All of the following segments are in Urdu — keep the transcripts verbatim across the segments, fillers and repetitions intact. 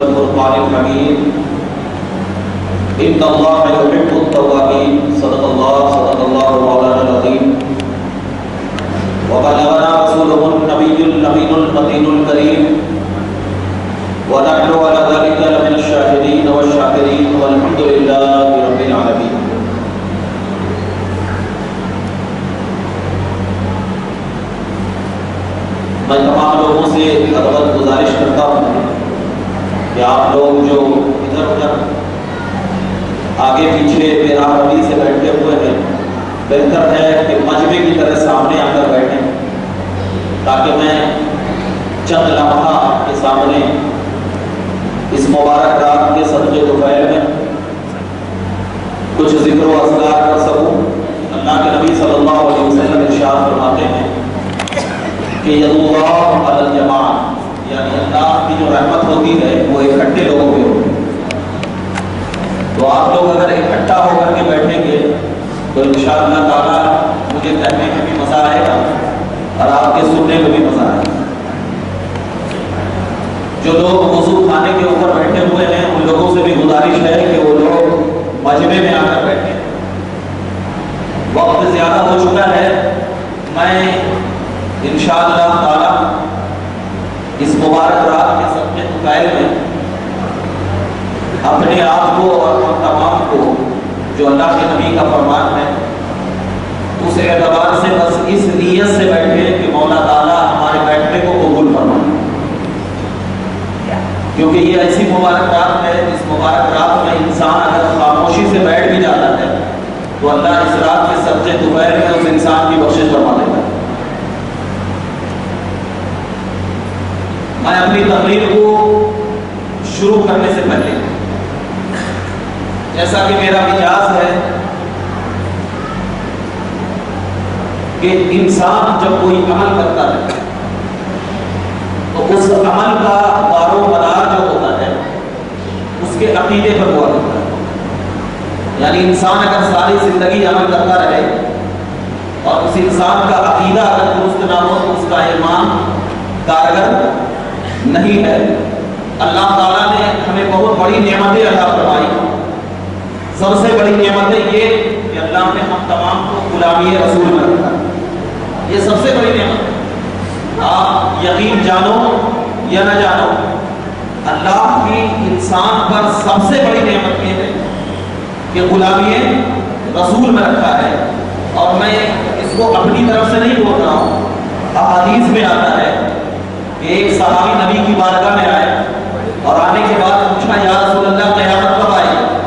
القرآن الحكيم إن الله يحب التوابين صدق الله صدق الله مولانا العظيم وبلغنا رسوله النبي الأمين المتين الكريم ونحن على ذلك لمن الشاهدين والشاكرين والحمد لله رب العالمين. میں تمام لوگوں سے ادب گزارش کرتا ہوں کہ آپ لوگ جو ادھر ادھر آگے پیچھے میرا روی سے بیٹھے ہوئے ہیں بہتر ہے کہ مجمع کی طرح سامنے آ کر بیٹھیں تاکہ میں چند لمحہ آپ کے سامنے اس مبارک رات کے صدقے طفیل میں کچھ ذکر و اذکار کر سکوں. اللہ کے نبی صلی اللہ علیہ وسلم ارشاد فرماتے ہیں کہ ید اللہ علی الجماع، یعنی اللہ کی جو رحمت ہوتی ہے وہ اکٹھے لوگوں پہ ہوتی ہے. تو آپ لوگ اگر اکٹھا ہو کر کے بیٹھیں گے تو انشاءاللہ تعالیٰ مجھے کہنے میں بھی مزہ آئے گا اور آپ کے سننے میں بھی مزہ آئے گا. جو لوگ وضو خانے کے اوپر بیٹھے ہوئے ہیں ان لوگوں سے بھی گزارش ہے کہ وہ لوگ مجمع میں آ کر بیٹھیں. وقت زیادہ ہو چکا ہے. میں انشاءاللہ تعالیٰ اس مبارک رات کے صدقے طفیل میں اپنے آپ کو اور ہم تمام کو جو اللہ کے نبی کا فرمان ہے اس اعتبار سے بس اس نیت سے بیٹھے کہ مولا تعالیٰ ہمارے بیٹھنے کو قبول فرمائے، کیونکہ یہ ایسی مبارک رات ہے اس مبارک رات میں انسان اگر خاموشی سے بیٹھ بھی جاتا ہے تو اللہ اس رات کے صدقے طفیل میں اس انسان کی بخشش فرما دیتا ہے. میں اپنی تقریر کو شروع کرنے سے پہلے جیسا کہ میرا مزاج ہے کہ انسان جب کوئی عمل کرتا ہے تو اس عمل کا دار و مدار جو ہوتا ہے اس کے عقیدے پر ہوا کرتا ہے. یعنی انسان اگر ساری زندگی عمل کرتا رہے اور اس انسان کا عقیدہ اگر درست نہ ہو تو اس کا ایمان کارگر نہیں ہے. اللہ تعالیٰ نے ہمیں بہت بڑی نعمتیں عطا فرمائی. سب سے بڑی نعمتیں یہ کہ اللہ نے ہم تمام کو غلامی رسول میں رکھا. یہ سب سے بڑی نعمت ہے. آپ یقین جانو یا نہ جانو اللہ کی انسان پر سب سے بڑی نعمت یہ ہے کہ غلامی رسول میں رکھا ہے. اور میں اس کو اپنی طرف سے نہیں بول رہا ہوں. احادیث میں آتا ہے ایک صحابی نبی کی بارگاہ میں آئے اور آنے کے بعد پوچھا یا رسول اللہ قیامت کب آئے گی؟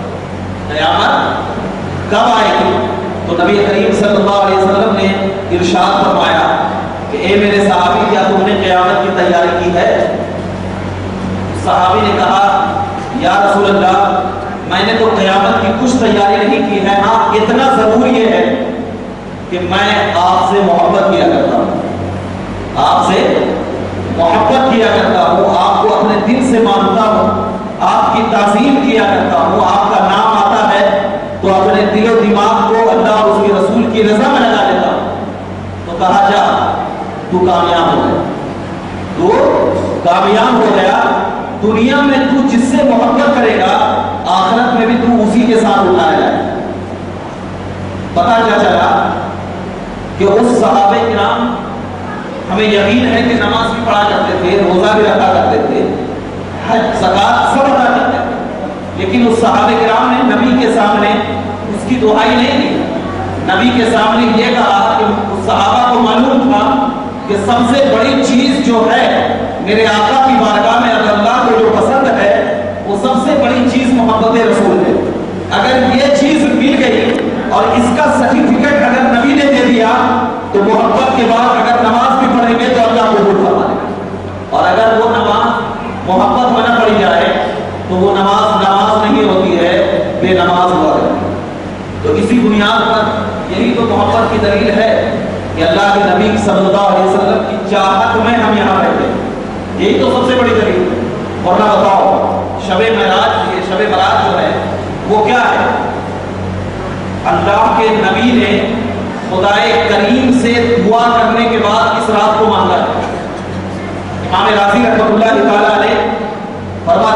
قیامت کب آئے گی؟ تو نبی کریم صلی اللہ علیہ وسلم نے ارشاد فرمایا کہ اے میرے صحابی کیا تم نے قیامت کی تیاری کی ہے؟ صحابی نے کہا یا رسول اللہ میں نے تو قیامت کی کچھ تیاری نہیں کی ہے، ہاں اتنا ضرور یہ ہے کہ میں آپ سے محبت کیا کرتا ہوں، آپ سے محبت کیا کرتا ہوں، آپ کو اپنے دل سے مانتا ہوں، آپ کی تعظیم کیا کرتا ہوں. آپ کا نام آتا ہے تو اپنے دل و دماغ کو اللہ اور اس کے رسول کی رضا میں لگا دیتا ہوں. تو کہا جا تو کامیاب ہو گیا، تو کامیاب ہو گیا. دنیا میں تو جس سے محبت کرے گا آخرت میں بھی تو اسی کے ساتھ اٹھایا جائے. پتہ کیا چلا کہ اس صحابہ کرام ہمیں یقین ہے کہ نماز بھی پڑھا کرتے تھے، روزہ بھی رکھا کرتے تھے، حج زکات سب ادا کرتے تھے، لیکن اس صحابہ کرام نے نبی کے سامنے اس کی دعائی نہیں دی. نبی کے سامنے یہ کہا کہ اس صحابہ کو معلوم تھا کہ سب سے بڑی چیز جو ہے میرے آقا کی بارگاہ میں اگر اللہ کو جو پسند ہے وہ سب سے بڑی چیز محبت رسول ہے. اگر یہ چیز مل گئی اور اس کا سرٹیفکیٹ اگر نبی نے دے دیا تو محبت کے بعد اگر نماز بھی پڑھیں گے تو اللہ قبول فرما دے گا. اور اگر وہ نماز محبت میں نہ پڑھی جائے تو وہ نماز نماز نہیں ہوتی ہے، بے نماز ہوا کرتی ہے. تو اسی بنیاد پر یہی تو محبت کی دلیل ہے کہ اللہ کے نبی صلی اللہ علیہ وسلم کی چاہت میں ہم یہاں بیٹھے. یہی تو سب سے بڑی دلیل ہے. ورنہ بتاؤ شب معراج، یہ شب برات جو ہے وہ کیا ہے؟ اللہ کے نبی نے خدائے کریم سے دعا کرنے کے بعد اس رات کو مانگا ہے. امام راضی رحمۃ اللہ تعالیٰ علیہ فرماتے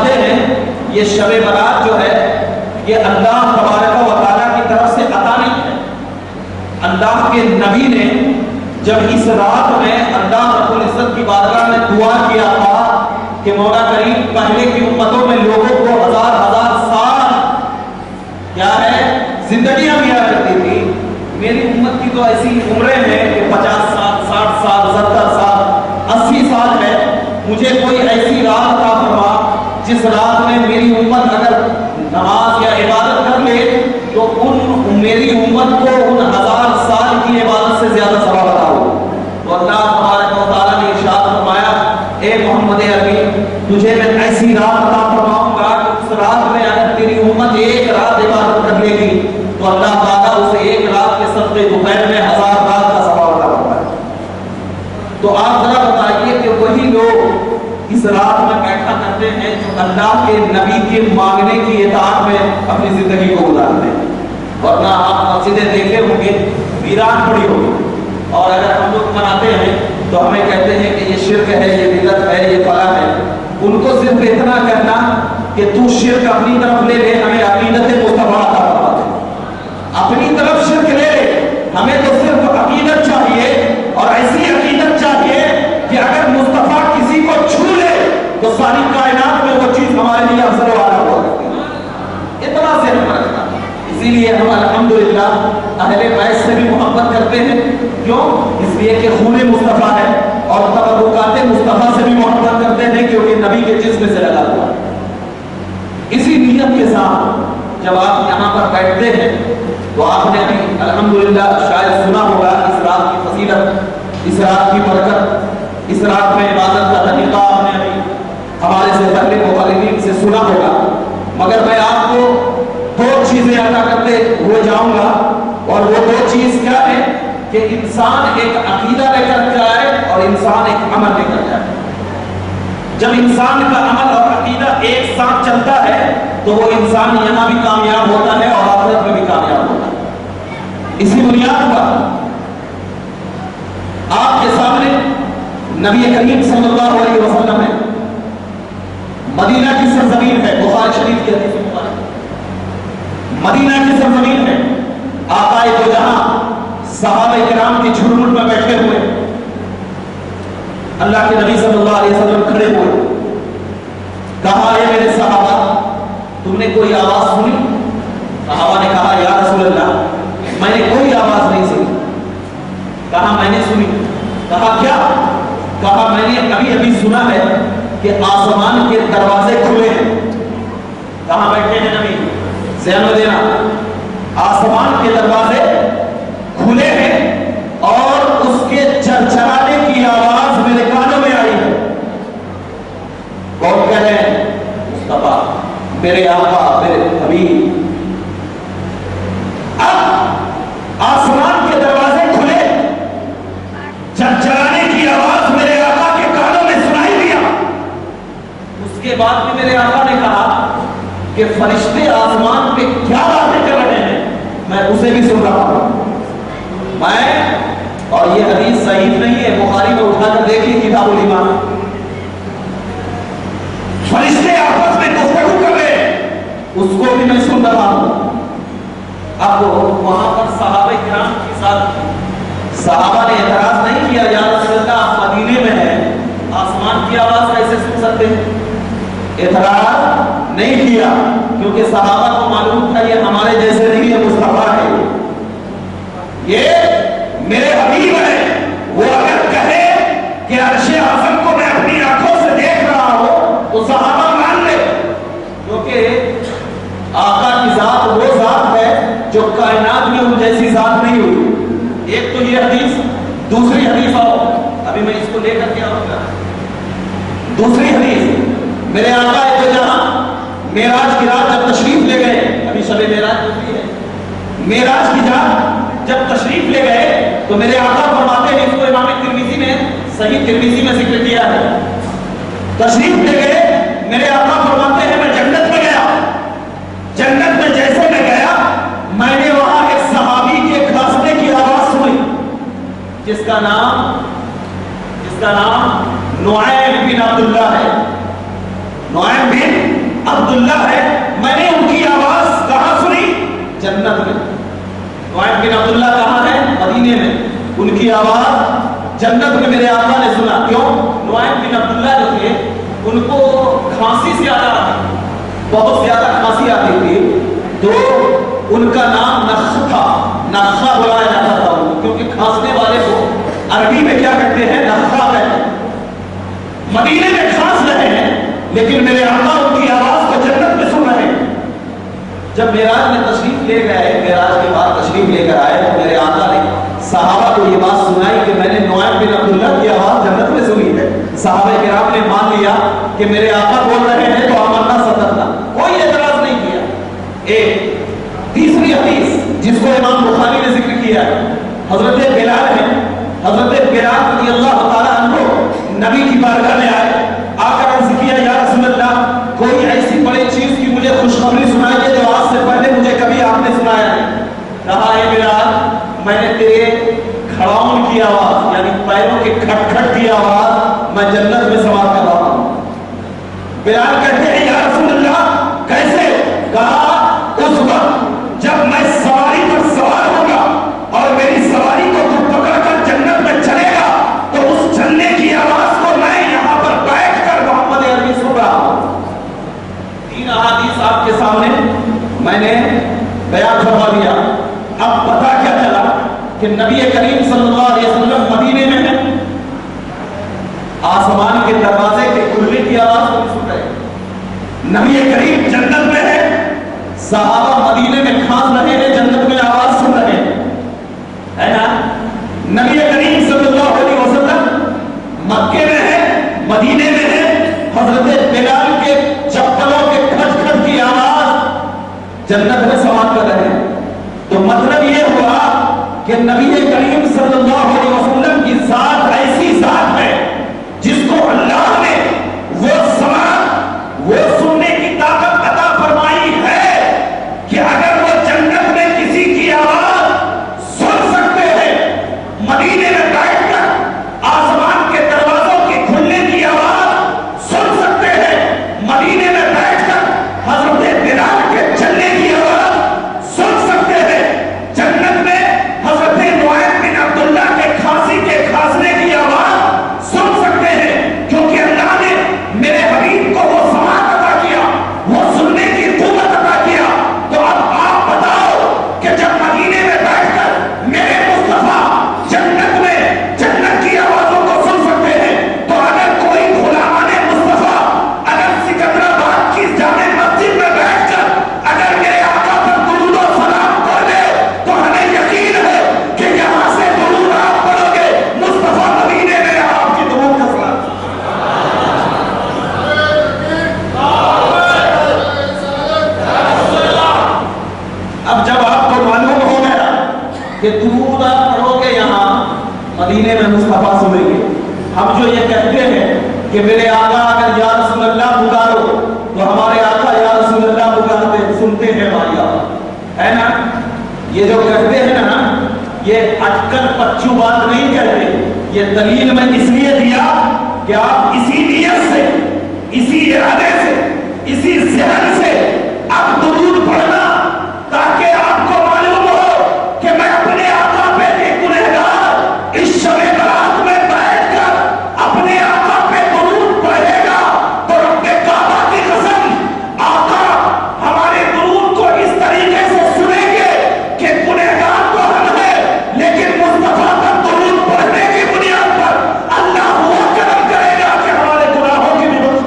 یہ شب برات جو ہے یہ اللہ تبارک و تعالیٰ کی طرف سے عطا نہیں ہے. اللہ کے نبی نے جب اس رات میں اللہ رب العزت کی بارگاہ میں دعا کیا تھا کہ مولا کریم پہلے کی امتوں میں لوگوں کو ہزار ہزار سال کیا ہے زندگیاں ملا کرتی تھی، میری امت کی تو ایسی عمریں ہیں کہ پچاس سال ساٹھ سال ستر سال اسی سال ہے. مجھے کوئی ایسی رات عطا فرما جس رات میں میری امت اگر نماز یا عبادت کر لے تو ان میری امت کو ان ہزار سال کی عبادت سے زیادہ ثواب عطا ہو. تو اللہ تبارک و تعالیٰ نے ارشاد فرمایا اے محمد عربی تجھے میں ایسی رات عطا فرماؤں گا کہ اس رات میں اگر تیری امت ایک رات عبادت کر لے گی تو اللہ تعالیٰ اسے ایک رات کے صدقے دوپہر میں ہزار رات کا ثواب عطا فرمائے. تو آپ ذرا بتائیے کہ وہی لوگ اس رات میں بیٹھا کرتے ہیں جو اللہ کے نبی کے مانگنے کی اطاعت میں اپنی زندگی کو گزارتے ہیں. ورنہ آپ مسجدیں دیکھے ہوں گے ویران پڑی ہوگی، اور اگر ہم لوگ مناتے ہیں تو ہمیں کہتے ہیں کہ یہ شرک ہے، یہ بدعت ہے، یہ فلاں ہے. ان کو صرف اتنا کہنا کہ تو شرک اپنی طرف لے لے، ہمیں عقیدت مصطفیٰ عطا فرما دے. اپنی طرف شرک لے لے، ہمیں تو صرف عقیدت چاہیے، اور ایسی عقیدت چاہیے کہ اگر مصطفیٰ کسی کو چھو لے تو ساری کائنات میں وہ چیز ہمارے لیے افضل و اعلیٰ ہوا کرتی ہے. اتنا ذہن میں رکھنا. اسی لیے ہم الحمدللہ اہل بیت سے بھی محبت کرتے ہیں. کیوں؟ اس لیے کہ خون مصطفیٰ ہے، اور تبرکات مصطفیٰ سے بھی محبت کرتے ہیں کیونکہ نبی کے جسم سے لگا ہوا ہے. اسی نیت کے ساتھ جب آپ یہاں پر بیٹھتے ہیں تو آپ نے ابھی الحمدللہ شاید سنا ہوگا اس رات کی فضیلت، اس رات کی برکت، اس رات میں عبادت کا طریقہ آپ نے ابھی ہمارے سے پہلے مخالفین سے سنا ہوگا. مگر میں آپ کو دو چیزیں عطا کرتے ہوئے جاؤں گا، اور وہ دو چیز کیا ہے کہ انسان ایک عقیدہ لے کر جائے اور انسان ایک عمل لے کر جائے. جب انسان کا عمل اور عقیدہ ایک ساتھ چلتا ہے تو وہ انسان یہاں بھی کامیاب ہوتا ہے اور آخرت میں بھی کامیاب ہوتا ہے. اسی بنیاد پر آپ کے سامنے نبی کریم صلی اللہ علیہ وسلم ہے، مدینہ کی سرزمین ہے، بخاری شریف کی حدیث مبارک، مدینہ کی سرزمین ہے. آقا دو جہاں صحابہ کرام کی جھرمٹ میں بیٹھے ہوئے، اللہ کے نبی صلی اللہ علیہ وسلم کھڑے ہوئے. کہا اے میرے صحابہ تم نے کوئی آواز سنی؟ صحابہ نے کہا یا رسول اللہ میں نے کوئی آواز نہیں سنی. کہا میں نے سنی. کہا کیا؟ کہا میں نے ابھی ابھی سنا ہے کہ آسمان کے دروازے کھلے ہیں. کہاں بیٹھے ہیں نبی؟ ذہن میں دینا، آسمان کے دروازے کھلے ہیں اور اس کے چرچرانے کی آواز میرے کانوں میں آئی ہے. کون کہہ رہے ہیں؟ مصطفیٰ، میرے آقا، میرے حبیب. اب آسمان کے دروازے کھلے، چرچرانے کی آواز میرے آقا کے کانوں میں سنائی دیا. اس کے بعد بھی میرے آقا نے کہا کہ فرشتے آسمان پہ کیا باتیں کر رہے ہیں میں اسے بھی سن رہا ہوں. میں اور یہ حدیث صحیح نہیں ہے، بخاری میں اٹھا کر دیکھیے کتاب الایمان. فرشتے آپس میں گفتگو کر رہے ہیں، اس کو بھی میں سن رہا ہوں. اب وہاں پر صحابہ کرام کے ساتھ صحابہ نے اعتراض نہیں کیا یا رسول اللہ آپ مدینے میں ہیں، آسمان کی آواز کیسے سن سکتے ہیں؟ اعتراض نہیں کیا، کیونکہ صحابہ کو معلوم تھا یہ ہمارے جیسے نہیں ہے، مصطفیٰ ہے، یہ میرے حبیب ہے. وہ اگر کہے کہ عرش اعظم کو میں اپنی آنکھوں سے دیکھ رہا ہوں تو صحابہ مان لے، کیونکہ آقا کی ذات وہ ذات ہے جو کائنات میں ان جیسی ذات نہیں ہوئی. ایک تو یہ حدیث، دوسری حدیث آؤ ابھی میں اس کو لے کر کے آؤں گا. دوسری حدیث میرے آقا ہے جہاں معراج کی رات جب تشریف لے گئے، ابھی شب معراج ہوتی ہے، معراج کی رات جب تشریف لے گئے تو میرے آقا فرماتے ہیں، اس کو امام ترمذی نے صحیح ترمذی میں ذکر کیا ہے، تشریف لے گئے میرے آقا فرماتے ہیں میں جنت میں گیا. جنت میں جیسے میں گیا میں نے وہاں ایک صحابی کے کھانسنے کی آواز سنی جس کا نام جس کا نام نعیم بن عبداللہ ہے. نعیم بن عبداللہ ہے، میں نے ان کی آواز کہاں سنی؟ جنت میں۔ نعیم بن عبداللہ کہاں ہے؟ مدینے میں۔ ان کی آواز جنت میں میرے آقا نے سنا۔ کیوں؟ نعیم بن عبداللہ جو تھے ان کو کھانسی زیادہ آتی، بہت زیادہ کھانسی آتی تھی، تو ان کا نام نخ تھا، نخا بلایا جاتا تھا ان کو، کیونکہ کھانسنے والے کو عربی میں کیا کہتے ہیں؟ نخا کہتے ہیں۔ مدینے میں کھانس رہے ہیں لیکن میرے آقا ان کی آواز کو جنت میں سن رہے ہیں۔ جب معراج میں تشریف لے گئے، معراج کے بعد تشریف لے کر آئے تو میرے آقا نے صحابہ کو یہ بات سنائی کہ میں نے نعیم بن عبداللہ کی آواز جنت میں سنی ہے۔ صحابہ کرام نے مان لیا کہ میرے آقا بول رہے ہیں تو آمنا صدقنا، کوئی اعتراض نہیں کیا۔ ایک تیسری حدیث جس کو امام بخاری نے ذکر کیا ہے، حضرت بلال ہے، حضرت بلال رضی اللہ تعالیٰ عنہ نبی کی بارگاہ میں آئے، آ کر عرض کیا یا رسول اللہ کوئی ایسی بڑی چیز کی مجھے خوشخبری سنائیے جو آج سے پہلے مجھے کبھی آپ نے سنایا نہیں۔ کہا اے بلال میں نے تیرے کھڑاؤن کی آواز یعنی پیروں کے کھٹ کھٹ کی آواز میں جنت میں سماعت کر رہا ہوں۔ بلال کہتے ہیں یا رسول اللہ کیسے؟ کہا اس وقت جب میں سواری پر سوار ہوگا اور میری سواری کو تو پکڑ کر جنت میں چلے گا تو اس چلنے کی آواز کو میں یہاں پر بیٹھ کر محمد عربی سن رہا ہوں۔ تین احادیث آپ کے سامنے میں نے بیان فرما دیا۔ اب پتہ کیا چلا کہ نبی کریم صلی اللہ علیہ وسلم مدینے میں ہیں، آسمان کے دروازے کے کھلنے کی آواز کو سن رہے ہیں، نبی کریم جنت میں ہے، صحابہ مدینے میں کھانس رہے ہیں، جنت میں آواز سن رہے ہیں، ہے نا؟ نبی کریم صلی اللہ علیہ وسلم مکے میں ہے، مدینے میں ہے، حضرت بلال کے چپلوں کے کھٹ کھٹ کی آواز جنت میں سماعت کر رہے ہیں۔ تو مطلب یہ ہوا کہ نبی کریم صلی اللہ علیہ وسلم کی ذات ایسی ذات ہے جس کو اللہ نے وہ سماعت وہ سننے کی طاقت عطا فرمائی ہے کہ اگر وہ جنت میں کسی کی آواز سن سکتے ہیں، مدینے میں بیٹھ کر آسمان کے دروازوں کے کھلنے کی آواز سن سکتے ہیں، مدینے میں بیٹھ کر حضرت بلال کے چلنے کی آواز سن سکتے ہیں، جنت میں حضرت نعیم بن عبداللہ کے کھانسی کے کھانسنے کی آواز سن سکتے ہیں، کیونکہ اللہ نے میرے حبیب کو وہ سماعت عطا کیا، وہ سننے کی قوت عطا کیا۔ تو اب آپ بتاؤ کہ جب مدینے میں بیٹھ کر میرے مصطفیٰ جنت میں جنت کی آوازوں کو سن سکتے ہیں، تو اگر کوئی غلامان مصطفیٰ اگر سکندرآباد کی جامع مسجد میں بیٹھ کر اگر میرے آقا پر درود و سلام پڑھ لے تو ہمیں یقین ہے کہ یہاں سے درود آپ پڑھو گے، مصطفیٰ مدینے میں آپ کی درود کا سلام۔ اب جب آپ کو معلوم ہو گیا کہ درود آپ پڑھو گے یہاں مدینے میں مصطفیٰ سنیں گے، ہم جو یہ کہتے ہیں کہ میرے آقا اگر یا رسول اللہ پکارو تو ہمارے آقا یا رسول اللہ پکارتے سنتے ہیں ہماری آواز، ہے نا؟ یہ جو کہتے ہیں نا یہ اٹکل پچو بات نہیں کہتے، یہ دلیل میں اس لیے دیا کہ آپ اسی نیت سے اسی ارادے سے اسی ذہن سے اب درود پڑھنا تاکہ آپ کو معلوم ہو کہ میں اپنے آقا پہ ایک گنہگار اس شب برات میں بیٹھ کر اپنے آقا پہ درود پڑھے گا تو رب کعبہ کی قسم آقا ہمارے درود کو اس طریقے سے سنیں گے کہ گنہگار تو ہم ہیں لیکن مصطفیٰ پر درود پڑھنے کی بنیاد پر اللہ ہوا کرم کرے گا کہ ہمارے گناہوں کی بھی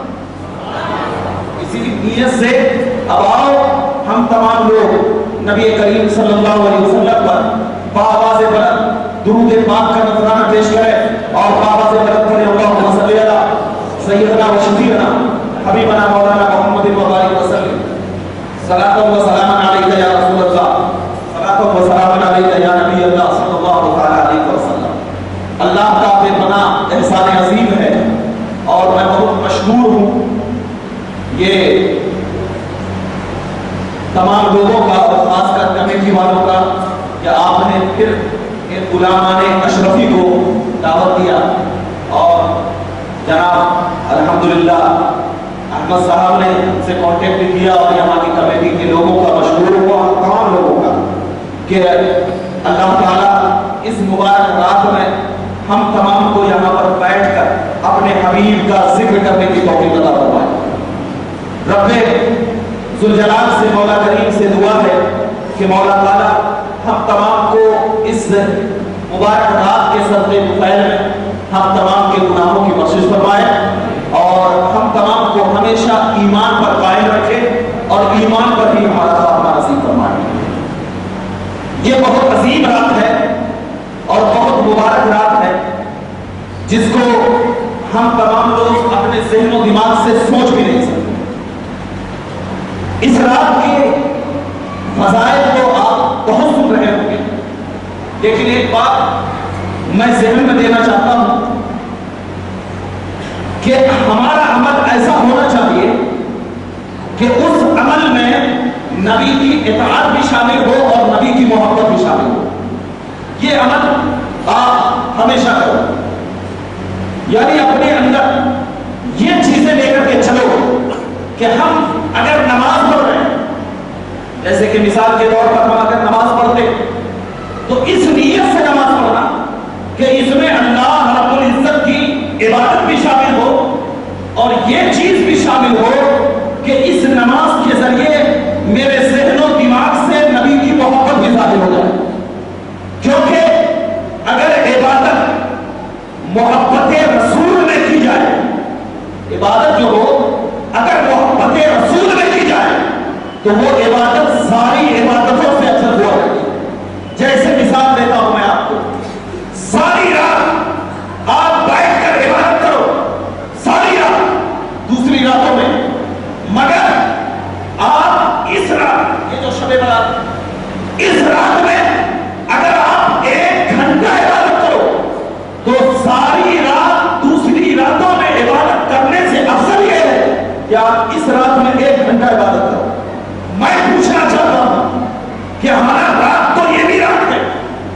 اسی نیت سے اب آؤ ہم تمام لوگ نبی کریم صلی اللہ علیہ وسلم پر بآواز بلند درود پاک کا نذرانہ پیش کریں اور بآواز بلند پڑھیں اللہم صلی علی سیدنا و شفیعنا حبیبنا مولانا محمد مبارک وسلم صلاۃ و سلام علیک یا رسول اللہ صلاۃ و سلام علیک یا نبی اللہ صلی اللہ علیہ وسلم۔ اللہ کا بے پناہ احسان عظیم ہے اور میں بہت مشکور ہوں یہ تمام لوگوں کا اور خاص کر کمیٹی والوں کا کہ آپ نے پھر ان غلامان اشرفی کو دعوت دیا اور جناب الحمدللہ احمد صاحب نے سے کانٹیکٹ کیا اور یہاں کی کمیٹی کے لوگوں کا مشہور ہوا، تمام لوگوں کا، کہ اللہ تعالیٰ اس مبارک رات میں ہم تمام کو یہاں پر بیٹھ کر اپنے حبیب کا ذکر کرنے کی توفیق عطا فرمائے۔ رب ذوالجلال سے مولا کریم سے دعا ہے کہ مولا تعالیٰ ہم تمام کو اس مبارک رات کے صدقے طفیل میں ہم تمام کے گناہوں کی بخشش فرمائے اور ہم تمام کو ہمیشہ ایمان پر قائم رکھے اور ایمان پر ہی ہمارا خاتمہ نصیب فرمائے۔ یہ بہت عظیم رات ہے اور بہت مبارک رات ہے جس کو ہم تمام لوگ اپنے ذہن و دماغ سے سوچ بھی نہیں سکتے۔ اس رات کے فضائل کو آپ بہت سن رہے ہوں گے، لیکن ایک بات میں ذہن میں دینا چاہتا ہوں کہ ہمارا عمل ایسا ہونا چاہیے کہ اس عمل میں نبی کی اطاعت بھی شامل ہو اور نبی کی محبت بھی شامل ہو۔ یہ عمل آپ ہمیشہ کرو، یعنی اپنے اندر یہ چیزیں لے کر کے چلو کہ ہم اگر نماز پڑھ رہے ہیں، جیسے کہ مثال کے طور پر ہم اگر نماز پڑھتے تو اس نیت سے نماز پڑھنا کہ اس میں اللہ رب العزت کی عبادت بھی شامل ہو اور یہ چیز بھی شامل ہو کہ اس نماز کے ذریعے میرے ذہن و دماغ سے نبی کی محبت بھی ظاہر ہو جائے۔ کیونکہ اگر عبادت محبت رسول میں کی جائے، عبادت جو ہو اگر محبت رسول میں کی جائے تو وہ عبادت ساری عبادتوں سے افضل ہوا کرتی ہے۔ جیسے مثال دیتا ہوں میں آپ کو، ساری رات آپ بیٹھ کر عبادت کرو، ساری رات دوسری راتوں میں، مگر آپ اس رات، یہ جو شب برات، اس رات میں اگر آپ ایک گھنٹہ عبادت کرو تو ساری رات دوسری راتوں میں عبادت کرنے سے افضل یہ ہے کہ آپ اس رات میں ایک گھنٹہ عبادت کرو۔ میں پوچھنا چاہتا ہوں کہ ہمارا رات تو یہ بھی رات ہے،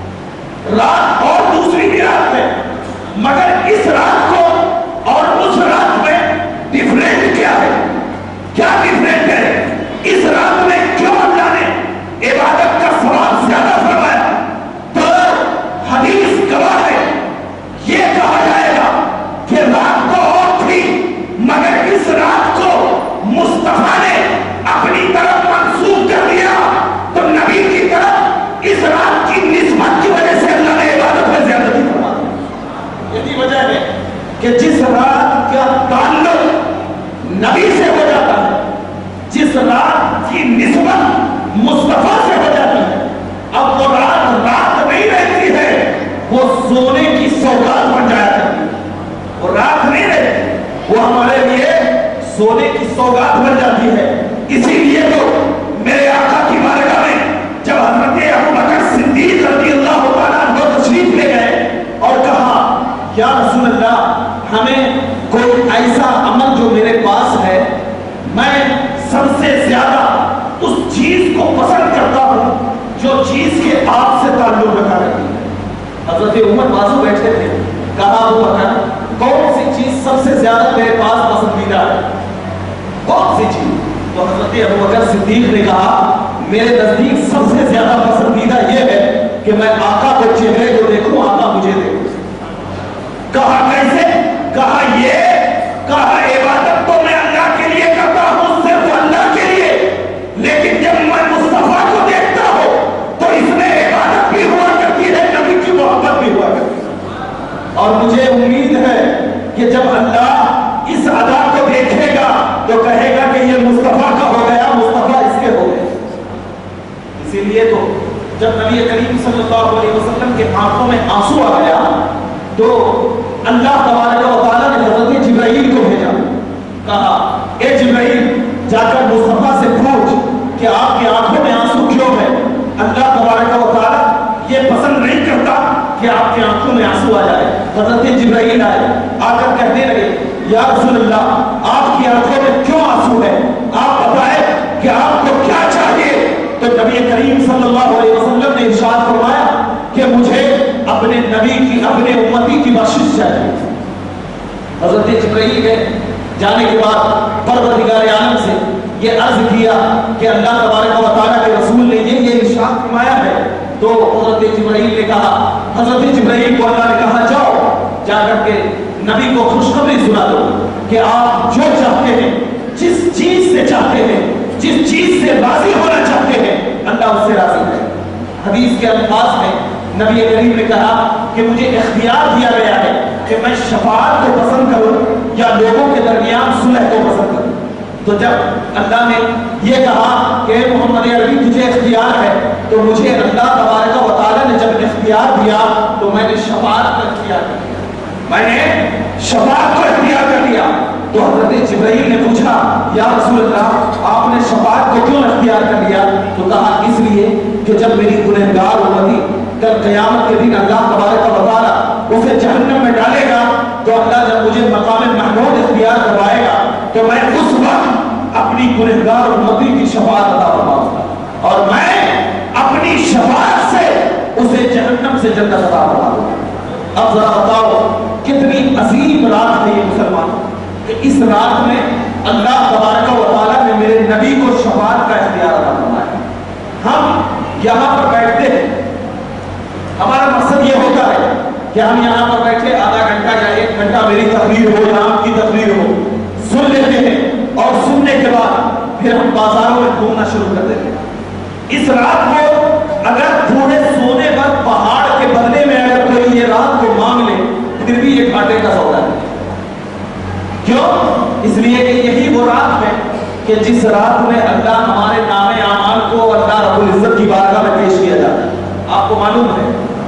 رات اور دوسری بھی رات ہے، مگر اس رات کو اور اس رات میں ڈیفرنٹ کیا ہے؟ کیا ڈیفرنٹ ہے؟ اس رات میں کیوں اللہ نے عبادت کا ثواب زیادہ فرمایا؟ تو حدیث گواہ ہے، یہ کہا جائے گا کہ رات تو اور تھی مگر اس رات کو مصطفیٰ نے اپنی طرف منسوخ کر دیا، تو نبی کی طرف اس رات کی نسبت کی وجہ سے اللہ نے عبادت میں زیادتی فرما دی۔ یہی وجہ ہے کہ جس رات کا تعلق نبی سے ہو جاتا ہے، جس رات کی نسبت مصطفیٰ سے ہو جاتی ہے، اب وہ رات رات نہیں رہتی ہے، وہ سونے کی سوگات بن جایا کرتی ہے۔ وہ رات نہیں رہتی، وہ ہمارے لیے سونے کی سوگات بن جاتی ہے۔ اسی لیے تو میرے آقا کی بارگاہ میں جب حضرت ابوبکر صدیق رضی اللہ تعالیٰ عنہ تشریف لے گئے اور کہا یا رسول اللہ، ہمیں کوئی ایسا عمل جو میرے پاس ہے، میں سب سے زیادہ اس چیز کو پسند کرتا ہوں جو چیز کے آپ سے تعلق رکھا کرتی ہے۔ حضرت عمر بازو بیٹھے تھے، کہا ابوبکر کون سی چیز سب سے زیادہ میرے پاس پسندیدہ ہے؟ کون سی چیز؟ تو حضرت ابوبکر صدیق نے کہا میرے نزدیک سب سے زیادہ پسندیدہ یہ ہے کہ میں آقا کو چہرے کو دیکھوں، آقا مجھے دیکھوں۔ کہا کیسے؟ کہا یہ، کہا عبادت تو میں اللہ کے لیے کرتا ہوں، صرف اللہ کے لیے، لیکن جب میں مصطفیٰ کو دیکھتا ہوں تو اس میں عبادت بھی ہوا کرتی ہے، نبی کی محبت بھی ہوا کرتی ہے۔ اور مجھے امید ہے کہ جب اللہ اس ادا کو دیکھے گا تو کہے گا کہ یہ مصطفیٰ کا ہو گیا، مصطفیٰ اس کے ہو گئے۔ اسی لیے تو جب نبی کریم صلی اللہ علیہ وسلم کے آنکھوں میں آنسو آ گیا تو اللہ تبارک و تعالیٰ نے حضرت جبرائیل کو بھیجا، کہا اے جبرائیل جا کر مصطفیٰ سے پوچھ کہ آپ کی آنکھوں میں آنسو کیوں ہے؟ اللہ تبارک و تعالیٰ یہ پسند نہیں کرتا کہ آپ کی آنکھوں میں آنسو آ جائے۔ حضرت جبرائیل آئے، آ کر کہنے لگے یا رسول اللہ آپ کی آنکھوں میں کیوں آنسو ہے؟ آپ بتائیں کہ آپ کو کیا چاہیے؟ تو نبی کریم صلی اللہ علیہ وسلم نے ارشاد فرمایا کہ مجھے اپنے نبی کی، اپنے امتی کی بخشش چاہیے۔ حضرت جبرائیل کے جانے کے بعد परवरदिगार आलम से ये अर्ज किया कि अल्लाह तबारक व तआला के रसूल ने ये ये इरशाद फरमाया है, तो हजरत जिब्राइल ने कहा, हजरत जिब्राइल को अल्लाह ने कहा जाओ जाकर के नबी को खुशखबरी सुना दो कि आप जो चाहते हैं, जिस चीज से चाहते हैं, जिस चीज से राजी होना चाहते हैं, अल्लाह उससे राजी है। हदीस के अल्फाज में नबी करीम ने कहा कि मुझे इख्तियार दिया गया है कि मैं शफाअत को पसंद करूं या लोगों के दरमियान सुलह को पसंद करूं। तो जब अल्लाह ने ये कहा कि मोहम्मद अरबी तुझे इख्तियार है, तो मुझे अल्लाह तबारक व तआला ने जब इख्तियार दिया तो मैंने शफाअत को इख्तियार कर लिया, मैंने शफाअत को इख्तियार कर लिया। तो हज़रत जिब्राइल ने पूछा या रसूल अल्लाह आपने शफाअत को क्यों इख्तियार कर लिया? तो कहा इसलिए कि जब मेरी गुनहगार उम्मती कल क़यामत के दिन अल्लाह तबारक व तआला उसे जहन्नम में डालेगा, तो अल्लाह जब मुझे मकाम महमूद इख्तियार करवाएगा तो मैं उस वक्त अपनी गुनहगार उम्मती की शफाअत अता फरमाऊंगा और मैं अपनी शफाअत से उसे जहन्नम से जन्नत अता फरमाऊंगा। अब जरा बताओ कितनी अजीम रात है ये मुसलमानों, कि इस रात में अल्लाह तबारक व तआला ने मेरे नबी को शफाअत का इख्तियार अता फरमाया। हम यहाँ पर बैठते हैं, हमारा मकसद ये होता है कि हम यहाँ पर बैठे आधा घंटा या एक घंटा मेरी तकरीर हो या आपकी तकरीर हो, सुन लेते हैं और सुनने के बाद फिर हम बाजारों में घूमना शुरू कर देते हैं। इस रात को अगर थोड़े सोने पर पहाड़ के बदले में अगर कोई ये रात को मांग ले फिर भी ये घाटे का सौदा है। क्यों? इसलिए कि यही वो रात है कि जिस रात में अल्लाह हमारे नामे आमाल को अल्लाह रब्बुल इज्जत की बारगाह में पेश किया जाता है। आपको मालूम है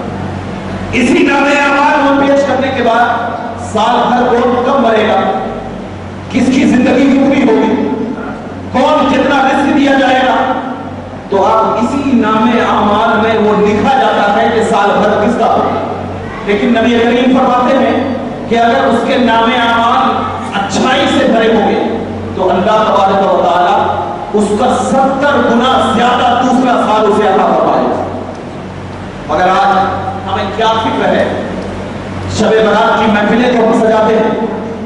इसी नामे आमाल को पेश करने के बाद साल भर कौन कब मरेगा, किसकी जिंदगी कितनी होगी, कौन कितना रिस्क दिया जाएगा, तो आप इसी नामे आमाल में वो लिखा जाता है कि साल भर किसका होगा। लेकिन नबी करीम फरमाते हैं कि अगर उसके नामे आमाल अच्छाई से भरे होंगे तो अल्लाह तबारक व तआला उसका सत्तर गुना ज्यादा दूसरा साल उसे अता फरमाएगा। मगर आज हमें क्या फिक्र है, शब बरात की महफिलें तो हम सजाते हैं,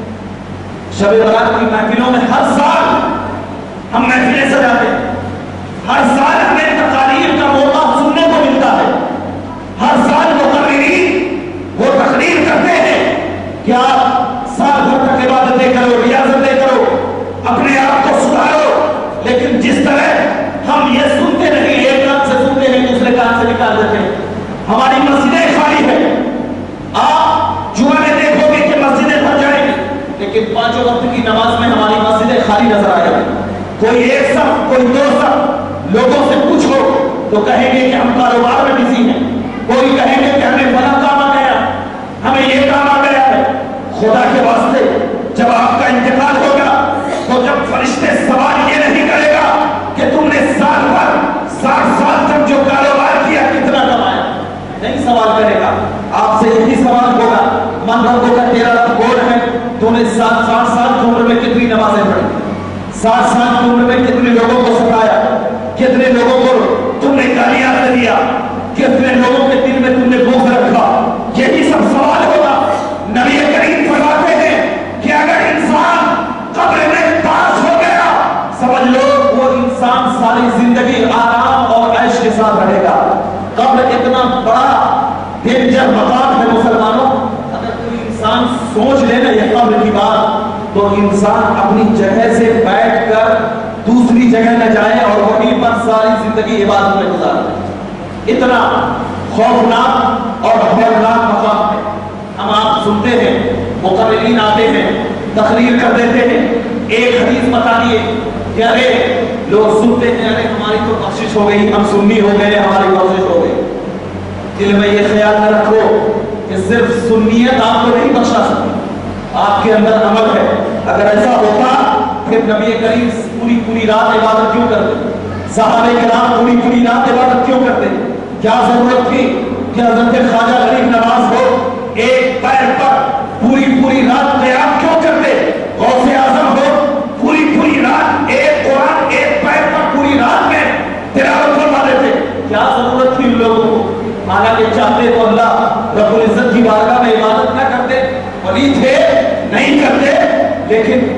शब बरात की महफिलों में हर साल हम महफिलें सजाते हैं, हर साल हमें तकारीर का मौका सुनने को मिलता है, हर साल मुकर्रिरीन वो तकरीर करते हैं कि आप साल भर तक इबादतें करो, रियाजतें करो, अपने आप को सुधारो। लेकिन जिस तरह हम ये सुनते नहीं, एक कान से सुनते हैं दूसरे कान से निकाल देते हैं। हमारी मस्जिदें खाली है, आप जुमा में देखोगे कि मस्जिदें भर जाएंगी, लेकिन पांचों वक्त की नमाज में हमारी मस्जिदें खाली नजर आएगी। कोई एक सब, कोई दो सब लोगों से पूछो तो कहेंगे कि हम कारोबार में बिजी हैं, कोई कहेंगे कि हमें फला काम आ गया, हमें ये काम आ गया है। खुदा के वास्ते जब आपका इंतकाल होगा तो जब फरिश्ते सवाल ये नहीं करेगा कि तुमने साल भर साठ साल तक जो कारोबार किया कितना कमाया, नहीं सवाल करेगा। आपसे यही सवाल होगा, मन रखो का तेरा रब कौन है, तूने सात साठ साल की उम्र में कितनी नमाजें पढ़ी, साठ साल की उम्र में कितने लोगों को सताया, कितने लोगों को तुमने गालियां दिया, कितने लोगों के दिल में तुमने भूख रखा, यही सब सवाल होगा। नबी करीम फरमाते हैं कि अगर इंसान कब्र में पास हो गया, समझ लो वो इंसान सारी जिंदगी आराम और ऐश के साथ रहेगा। कब्र इतना बड़ा डेंजर मकाम है मुसलमानों, अगर कोई इंसान सोच लेना ये कब्र की बात तो इंसान अपनी जगह से बैठकर दूसरी जगह न जाए और वहीं पर सारी जिंदगी इबादत में गुजारे। इतना खौफनाक और खतरनाक मकाम है। हम आप सुनते हैं, मुकर्रिरीन आते हैं, तकरीर कर देते हैं, एक हदीस बता दिए कि अरे लोग सुनते हैं, अरे हमारी तो बख्शिश हो गई, हम सुन्नी हो गए, हमारी बख्शिश हो गई। दिल में ये ख्याल न रखो कि सिर्फ सुन्नियत आपको नहीं बख्शा सकती, आपके अंदर अमल है। अगर ऐसा होता फिर नबी करीम पूरी पूरी रात इबादत क्यों करते, सहाबे किराम पूरी पूरी रात इबादत क्यों करते, क्या जरूरत थी कि हज़रत ख्वाजा गरीब नवाज हो एक पैर पर पूरी पूरी रात क़याम क्यों करते, गौसे आज़म हो पूरी पूरी रात एक कुरान एक पैर पर पूरी रात में तिलावत करवा देते, क्या जरूरत थी उन लोगों को। हालांकि चाहते तो अल्लाह रब्बुल इज्जत की बारगाह में इबादत न करते, वली थे नहीं करते, लेकिन हम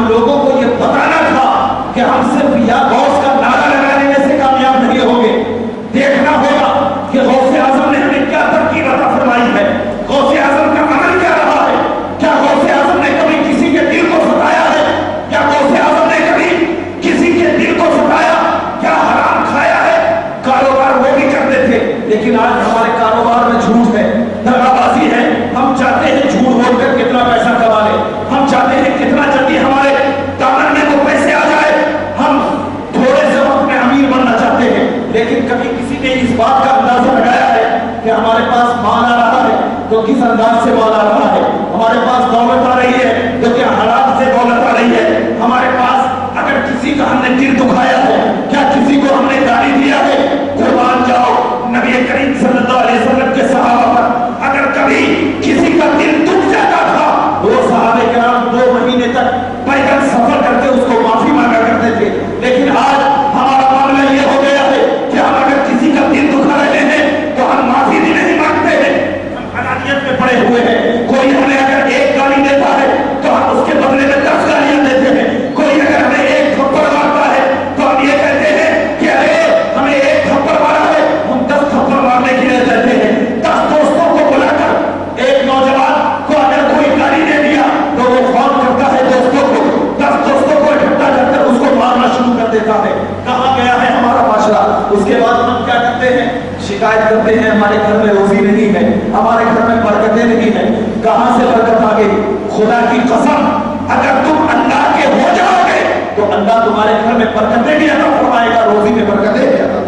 ہم لوگوں کو یہ بتانا تھا کہ ہم صرف یا غوث کا نعرہ لگا لینے سے کامیاب نہیں ہوں گے، دیکھنا ہوگا کہ غوث اعظم نے ہمیں کیا ترکیب عطا فرمائی ہے، غوث اعظم کا عمل کیا رہا ہے، کیا غوث اعظم نے کبھی کسی کے دل کو ستایا ہے، کیا غوث اعظم نے کبھی کسی کے دل کو ستایا، کیا حرام کھایا ہے؟ کاروبار وہ بھی کرتے تھے، لیکن آج ہمارے کاروبار میں جھوٹ ہے، دغا بازی ہے، ہم چاہتے ہیں جھوٹ بول کر کتنا پیسہ کما لیں، ہم چاہتے ہیں کتنا جلدی ہمارے دامن میں وہ پیسے آ جائے، ہم تھوڑے سے وقت میں امیر بننا چاہتے ہیں، لیکن کبھی کسی نے اس بات کا اندازہ لگایا ہے کہ ہمارے پاس مال آ رہا ہے تو کس انداز سے مال آ رہا ہے، ہمارے پاس دولت آ رہی ہے تو کیا حرام سے دولت آ رہی ہے، ہمارے پاس اگر کسی کا ہم نے دل دکھایا ہے، کیا کسی کو ہم نے گالی دیا ہے؟ قربان جاؤ نبی کریم صلی اللہ علیہ وسلم کے صحابہ پر اگر کبھی کسی کا دل دکھ جاتا تھا، وہ صحابہ کرام دو مہینے تک پیدل سفر کر کے اس کو معافی مانگا کرتے تھے، لیکن آج ہمارا معاملہ یہ ہو گیا ہے کہ ہم اگر کسی کا دل دکھا رہے ہیں تو ہم معافی بھی نہیں مانگتے ہیں، ہم انانیت میں پڑے ہوئے ہیں، کوئی ہمیں اگر ایک گالی دیتا ہے تو ہم اس کے بدلے میں دس گالیاں دیتے ہیں، کوئی اگر ہمیں ایک تھپڑ مارتا ہے تو ہم یہ کہتے ہیں کہ ارے ہمیں ایک تھپڑ مارا ہے، ہم دس تھپڑ مارنے کے لیے کہتے ہیں، دس دوستوں کو بلا کر ایک نوجوان کو اگر کوئی گالی دے دیا تو وہ فون کرتا ہے دوستوں کو، دس دوستوں کو اکٹھا کر کر اس کو مارنا شروع کر دیتا ہے، کہاں گیا ہے ہمارا معاشرہ؟ اس کے بعد ہم کیا کرتے ہیں؟ شکایت کرتے ہیں ہمارے گھر میں روزی نہیں ہے، ہمارے گھر میں برکتیں نہیں ہیں، کہاں سے برکت آ گئی؟ خدا کی قسم اگر تم اللہ کے ہو جاؤ گے تو اللہ تمہارے گھر میں برکتیں بھی عطا فرمائے گا، روزی میں برکتیں بھی عطا۔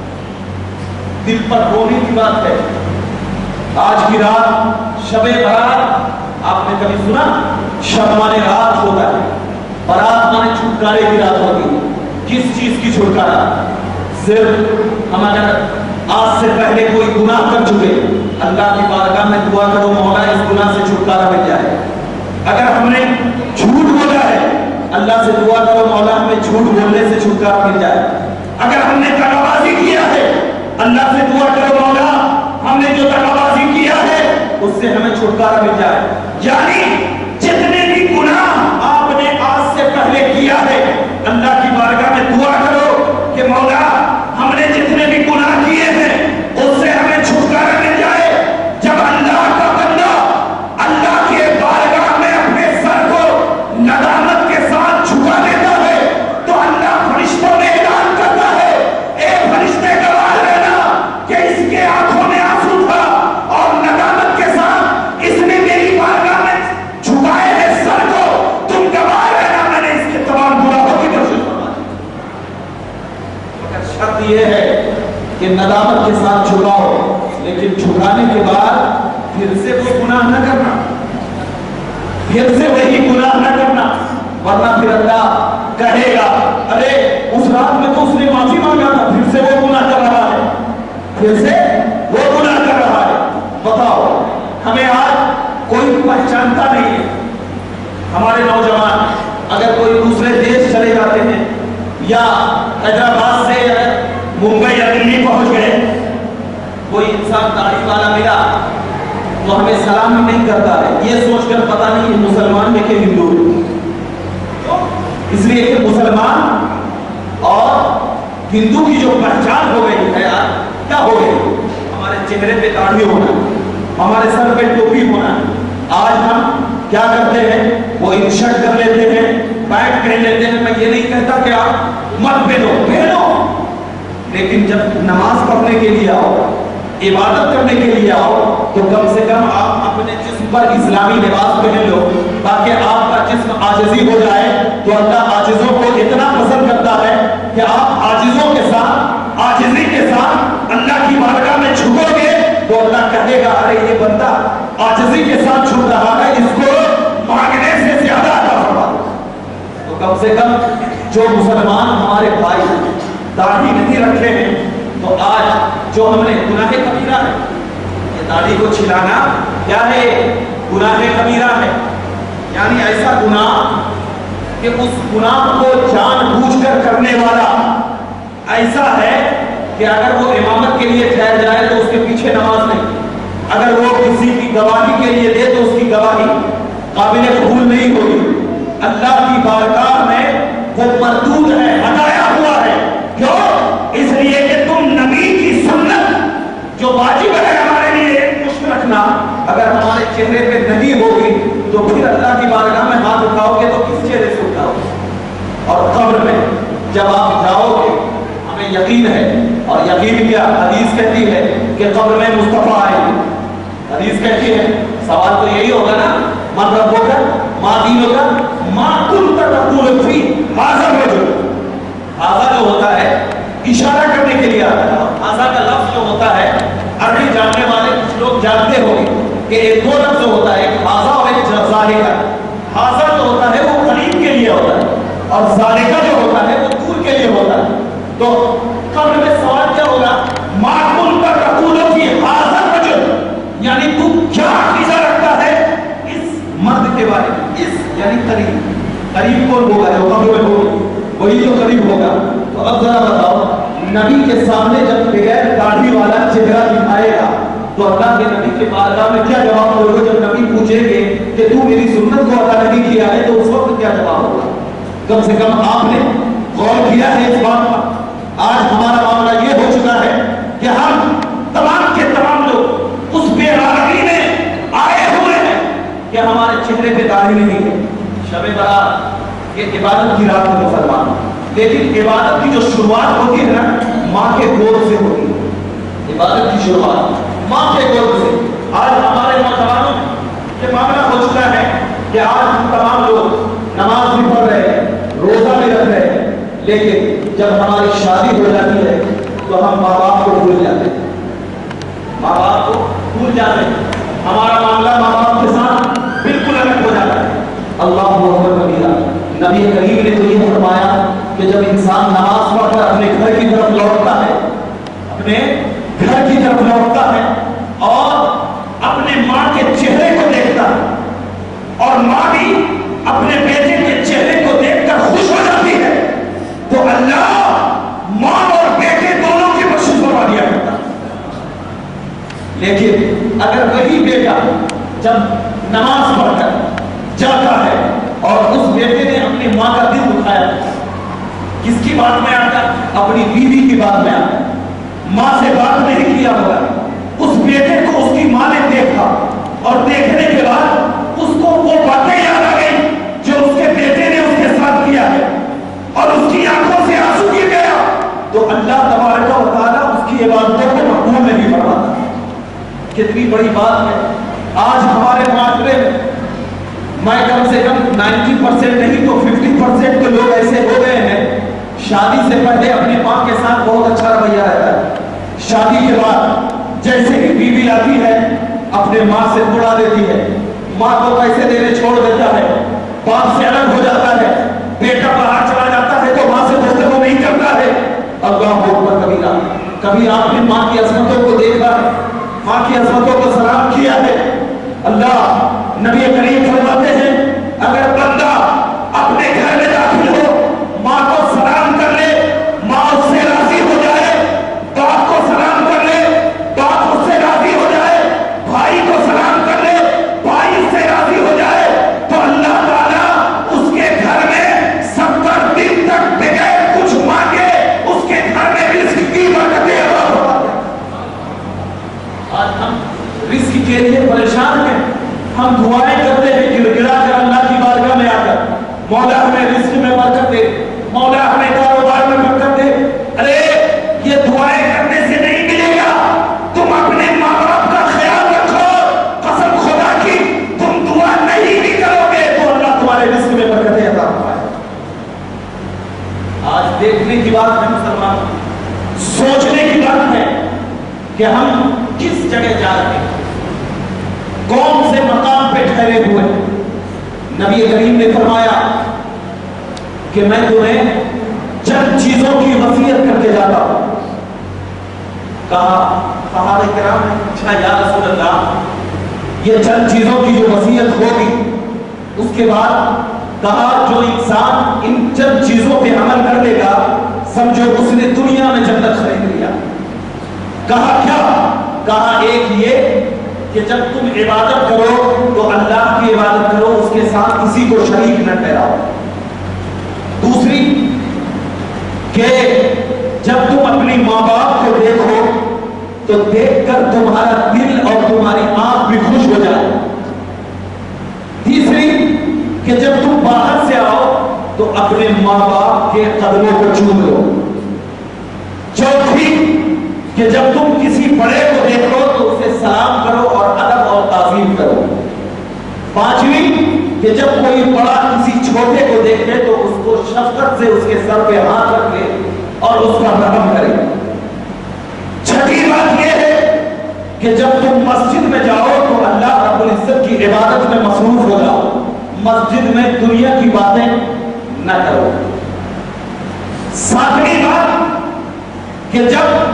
دل پر رونے کی بات ہے، آج کی رات شب برات، آپ نے کبھی سنا؟ شب مانے رات ہوتا ہے، برات مانے چھٹکارے کی رات ہوتی، کس چیز کی چھٹکارا؟ صرف ہم اگر آج سے پہلے کوئی گناہ کر چکے، اللہ کی بارگاہ میں دعا کرو مولا اس گناہ سے چھٹکارا مل جائے، اگر ہم نے جھوٹ بولا ہے اللہ سے دعا کرو مولا ہمیں جھوٹ بولنے سے چھٹکارا مل جائے، اگر ہم نے دغا بازی کیا ہے اللہ سے دعا کرو مولا ہم نے جو دغا بازی کیا ہے اس سے ہمیں چھٹکارا مل جائے، یعنی جتنے بھی گناہ آپ نے آج سے پہلے کیا ہے اللہ کی بارگاہ میں دعا کرو کہ مولا ہم نے جتنے بھی گناہ کیے ہیں اس سے ہمیں چھٹکارا مل جائے۔ جب اللہ کا بندہ اللہ کے بارگاہ میں اپنے سر کو ندامت کے ساتھ جھکا دیتا ہے تو اللہ فرشتوں میں اعلان کرتا ہے، اے فرشتے گواہ رہنا کہ اس کے آنکھوں میں آنسو تھا اور ندامت کے ساتھ اس نے میری بارگاہ میں جھکائے ہیں سر کو، تم گواہ رہنا میں نے اس کے تمام گناہوں کی بخشش فرما دی۔ مگر شرط یہ ہے کہ ندامت کے ساتھ جھکاؤ، لیکن جھکانے کے بعد پھر سے وہ گناہ نہ کرنا، پھر سے وہی گناہ نہ کرنا، ورنہ پھر اللہ کہے گا ارے اس رات میں تو اس نے معافی مانگا تھا پھر سے وہ گناہ کر رہا ہے، پھر سے وہ گناہ کر رہا ہے۔ بتاؤ ہمیں آج کوئی پہچانتا نہیں ہے، ہمارے نوجوان اگر کوئی دوسرے دیش چلے جاتے ہیں یا حیدرآباد سے ممبئی یا دلی پہنچ گئے، کوئی انسان داڑھی والا ملا تو ہمیں سلام ہی نہیں کرتا ہے، یہ سوچ کر پتہ نہیں مسلمان ہے کہ ہندو ہے، اس لیے کہ مسلمان اور ہندو کی جو پہچان ہو گئی ہے یار کیا ہو گئی؟ ہمارے چہرے پہ داڑھی ہونا، ہمارے سر پہ ٹوپی ہونا، آج ہم کیا کرتے ہیں؟ وہ انشرٹ کر لیتے ہیں، پینٹ پہن لیتے ہیں، میں یہ نہیں کہتا کہ آپ مت پہنو پہنو، لیکن جب نماز پڑھنے کے لیے آؤ، عبادت کرنے کے لیے آؤ تو کم سے کم آپ اپنے جسم پر اسلامی لباس پہن لو تاکہ آپ کا جسم عاجزی ہو جائے، تو اللہ عاجزوں کو اتنا پسند کرتا ہے کہ آپ عاجزوں کے ساتھ عاجزی کے ساتھ اللہ کی بارگاہ میں جھکو گے تو اللہ کہے گا ارے یہ بندہ عاجزی کے ساتھ جھک رہا ہے، اس کو مانگنے سے زیادہ عطا فرما دو۔ تو کم سے کم جو مسلمان ہمارے بھائی داڑھی نہیں رکھے ہیں تو آج جو ہم نے گناہ کبیرہ ہے، یہ داڑھی کو چھلانا کیا ہے؟ گناہ کبیرہ ہے، یعنی ایسا گناہ کہ اس گناہ کو جان بوجھ کر کرنے والا ایسا ہے کہ اگر وہ امامت کے لیے ٹھہر جائے تو اس کے پیچھے نماز نہیں، اگر وہ کسی کی گواہی کے لیے دے تو اس کی گواہی قابل قبول نہیں ہوگی، اللہ کی بارگاہ میں وہ مردود ہے، ہٹایا ہوا ہے۔ کیوں؟ اس لیے کہ تم نبی کی سنت جو واجب ہے ہمارے لیے ایک مشت رکھنا، اگر ہمارے چہرے پہ نہیں ہوگی تو پھر اللہ کی بارگاہ میں ہاتھ اٹھاؤ گے تو کس چہرے سے اٹھاؤ گے؟ اور قبر میں جب آپ جاؤ گے، ہمیں یقین ہے، اور یقین کیا حدیث کہتی ہے کہ قبر میں مصطفیٰ آئے گے۔ حدیث کہتی ہے، سوال تو یہی ہوگا نا، من ربک ما دینک ما کنت تقول فی ھذا الرجل۔ ھذا جو ہوتا ہے اشارہ کرنے کے لیے آتا ہے، ھذا کا لفظ جو ہوتا ہے عربی جاننے والے کچھ لوگ جانتے ہوں گے کہ ایک دو لفظ ہوتا ہے، ایک ھذا اور ایک ذالک۔ ھذا جو ہوتا ہے وہ قریب کے لیے ہوتا ہے، اور ذالک جو ہوتا ہے وہ دور کے لیے ہوتا ہے۔ تو قبر میں سوال کیا ہوگا؟ ما کنت تقول فی ھذا الرجل، یعنی تو کیا عقیدہ رکھتا ہے اس مرد کے بارے میں؟ اس یعنی قریب، قریب کون ہوگا؟ جو قبر میں ہوگا وہی تو قریب ہوگا۔ تو اب ذرا بتاؤ، نبی کے سامنے جب بغیر داڑھی والا چہرہ دکھائے گا تو اللہ کے نبی کے بارگاہ میں کیا جواب ہوگا؟ جب نبی پوچھیں گے کہ تو میری سنت کو ادا نہیں کیا ہے تو اس وقت کیا جواب ہوگا؟ کم سے کم آپ نے غور کیا ہے اس بات پر؟ آج ہمارا معاملہ یہ ہو چکا ہے کہ ہم تمام کے تمام لوگ اس بے غیرتی میں آئے ہوئے ہیں کہ ہمارے چہرے پہ داڑھی نہیں ہے۔ شب برات یہ عبادت کی رات ہے مسلمان، لیکن عبادت کی جو شروعات ہوتی ہے نا ماں کے گود سے ہوتی ہے۔ عبادت کی شروعات ماں کے گود سے۔ آج ہمارے نوجوانوں یہ معاملہ ہو چکا ہے کہ آج ہم تمام لوگ نماز بھی پڑھ رہے ہیں، روزہ بھی رکھ رہے ہیں، لیکن جب ہماری شادی ہو جاتی ہے تو ہم ماں باپ کو بھول جاتے ہیں، ماں باپ کو بھول جاتے ہیں، ہمارا معاملہ ماں باپ کے ساتھ بالکل الگ ہو جاتا ہے۔ اللہ اکبر کبیرہ۔ نبی کریم نے تو یہ فرمایا کہ جب انسان نماز پڑھ کر اپنے گھر کی طرف لوٹتا ہے، اپنے گھر کی طرف لوٹتا ہے اور اپنے ماں کے چہرے کو دیکھتا ہے، اور ماں بھی اپنے بیٹے کے چہرے کو دیکھ کر خوش ہو جاتی ہے، تو اللہ ماں اور بیٹے دونوں کی بخشش فرما دیا کرتا ہے۔ لیکن اگر وہی بیٹا جب نماز پڑھ کر جاتا ہے اور اس بیٹے نے اپنی ماں کا دل دکھایا، کس کی بات میں آتا؟ اپنی بیوی کی بات میں آتا، ماں سے بات نہیں کیا ہوگا، اس بیٹے کو اس کی ماں نے دیکھا اور دیکھنے کے بعد اس کو وہ باتیں یاد آ گئی جو اس کے بیٹے نے اس کے ساتھ کیا ہے، اور اس کی آنکھوں سے آنسو گر گیا، تو اللہ تبارک و تعالیٰ اس کی عبادتوں کو مقبول نہیں فرماتا۔ کتنی بڑی بات ہے۔ آج ہمارے معاشرے میں میں کم سے کم نائنٹی پرسینٹ نہیں تو ففٹی پرسینٹ تو لوگ ایسے ہو گئے ہیں، شادی سے پہلے اپنی ماں کے ساتھ بہت اچھا رویہ رہتا ہے، شادی کے بعد جیسے ہی بیوی آتی ہے اپنے ماں سے بڑا دیتی ہے، ماں کو پیسے دینے چھوڑ دیتا ہے، باپ سے الگ ہو جاتا ہے، بیٹا باہر چلا جاتا ہے تو ماں سے گفتگو نہیں کرتا ہے۔ اللہ اکبر کبیرہ۔ کبھی آپ نے ماں کی عظمتوں کو دیکھا ہے، ماں کی عظمتوں کو سلام کیا ہے؟ اللہ نبی کریم فرماتے ہیں اگر بندہ اپنے گھر میں داخل ہو، ماں کو سلام کر لے، ماں اس سے راضی ہو جائے، باپ کو سلام کر لے، باپ اس سے راضی ہو جائے، بھائی کو سلام کر لے، بھائی اس سے راضی ہو جائے، تو اللہ تعالیٰ اس کے گھر میں ستر دن تک بغیر کچھ مانگے اس کے گھر میں رزق کی برکتیں عطا فرماتے ہیں۔ آج ہم رزق کے لیے پریشان ہیں، ہم دعائیں کرتے ہیں گر گرا کر اللہ کی بارگاہ میں آ کر، مولا ہمیں رزق میں برکت دے، مولا ہمیں کاروبار میں برکت دے۔ ارے یہ دعائیں کرنے سے نہیں ملے گا، تم اپنے ماں باپ کا خیال رکھو، قسم خدا کی تم دعا نہیں بھی کرو گے تو اللہ تمہارے رزق میں برکتیں عطا فرمائے۔ آج دیکھنے کی بات ہے مسلمان، سوچنے کی بات ہے کہ ہم کس جگہ جا رہے ہیں، کون سے مقام پہ ٹھہرے ہوئے۔ نبی کریم نے فرمایا کہ میں تمہیں چند چیزوں کی وصیت کر کے جاتا ہوں۔ کہا صحابہ کرام نے پوچھا یا رسول اللہ یہ چند چیزوں کی جو وصیت ہوگی، اس کے بعد کہا جو انسان ان چند چیزوں پہ عمل کر لے گا سمجھو اس نے دنیا میں جنت خرید لیا۔ کہا کیا؟ کہا ایک یہ کہ جب تم عبادت کرو تو اللہ کی عبادت کرو، اس کے ساتھ کسی کو شریک نہ ٹھہراؤ۔ دوسری کہ جب تم اپنی ماں باپ کو دیکھو تو دیکھ کر تمہارا دل اور تمہاری آنکھ بھی خوش ہو جائے۔ تیسری کہ جب تم باہر سے آؤ تو اپنے ماں باپ کے قدموں کو چوم لو۔ چوتھی کہ جب تم کسی بڑے کو دیکھو تو اسے سلام کرو اور ادب اور تعظیم کرو۔ پانچویں کہ جب کوئی بڑا کسی چھوٹے کو دیکھے تو اس کو شفقت سے اس کے سر پہ ہاتھ رکھے اور اس کا رحم کرے۔ چھٹی بات یہ ہے کہ جب تم مسجد میں جاؤ تو اللہ رب العزت کی عبادت میں مصروف ہو جاؤ، مسجد میں دنیا کی باتیں نہ کرو۔ ساتویں بات کہ جب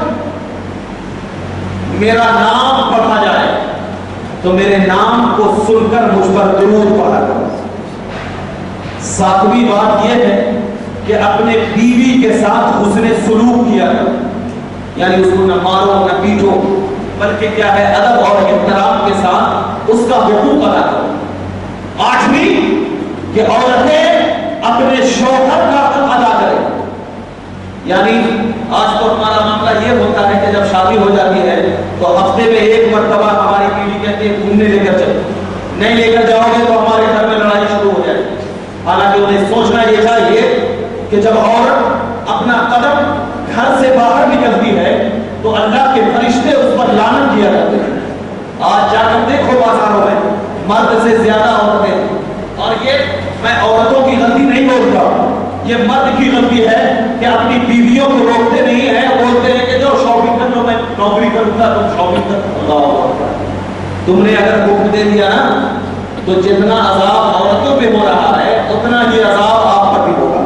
میرا نام پڑھا جائے تو میرے نام کو سن کر مجھ پر درود پڑھا کرو۔ ساتویں بات یہ ہے کہ اپنے بیوی کے ساتھ حسن سلوک کیا کرو، یعنی اس کو نہ مارو نہ پیٹو، بلکہ کیا ہے ادب اور احترام کے ساتھ اس کا حقوق ادا کرو۔ آٹھویں کہ عورتیں اپنے شوہر کا حق ادا کریں، یعنی آج تو ہمارا معاملہ یہ ہوتا ہے کہ جب شادی ہو جاتی ہے تو ہفتے میں ایک مرتبہ ہماری بیوی کہتی ہے گھومنے لے کر چلو، نہیں لے کر جاؤ گے تو ہمارے گھر میں لڑائی شروع ہو جائے گی۔ حالانکہ انہیں سوچنا یہ چاہیے کہ جب عورت اپنا قدم گھر سے باہر نکلتی ہے تو اللہ کے فرشتے اس پر لعنت کیا کرتے ہیں۔ آج جا کر دیکھو بازاروں میں مرد سے زیادہ عورتیں، اور یہ میں عورتوں کی غلطی نہیں بولتا، یہ مرد کی غلطی ہے کہ اپنی بیویوں کو روکتے نہیں ہیں، بولتے ہیں کہ جو شاپنگ کر لو، میں نوکری کروں گا تم شاپنگ کر۔ اللہ اکبر، تم نے اگر حکم دے دیا نا تو جتنا عذاب عورتوں پہ ہو رہا ہے اتنا ہی عذاب آپ پر بھی ہوگا۔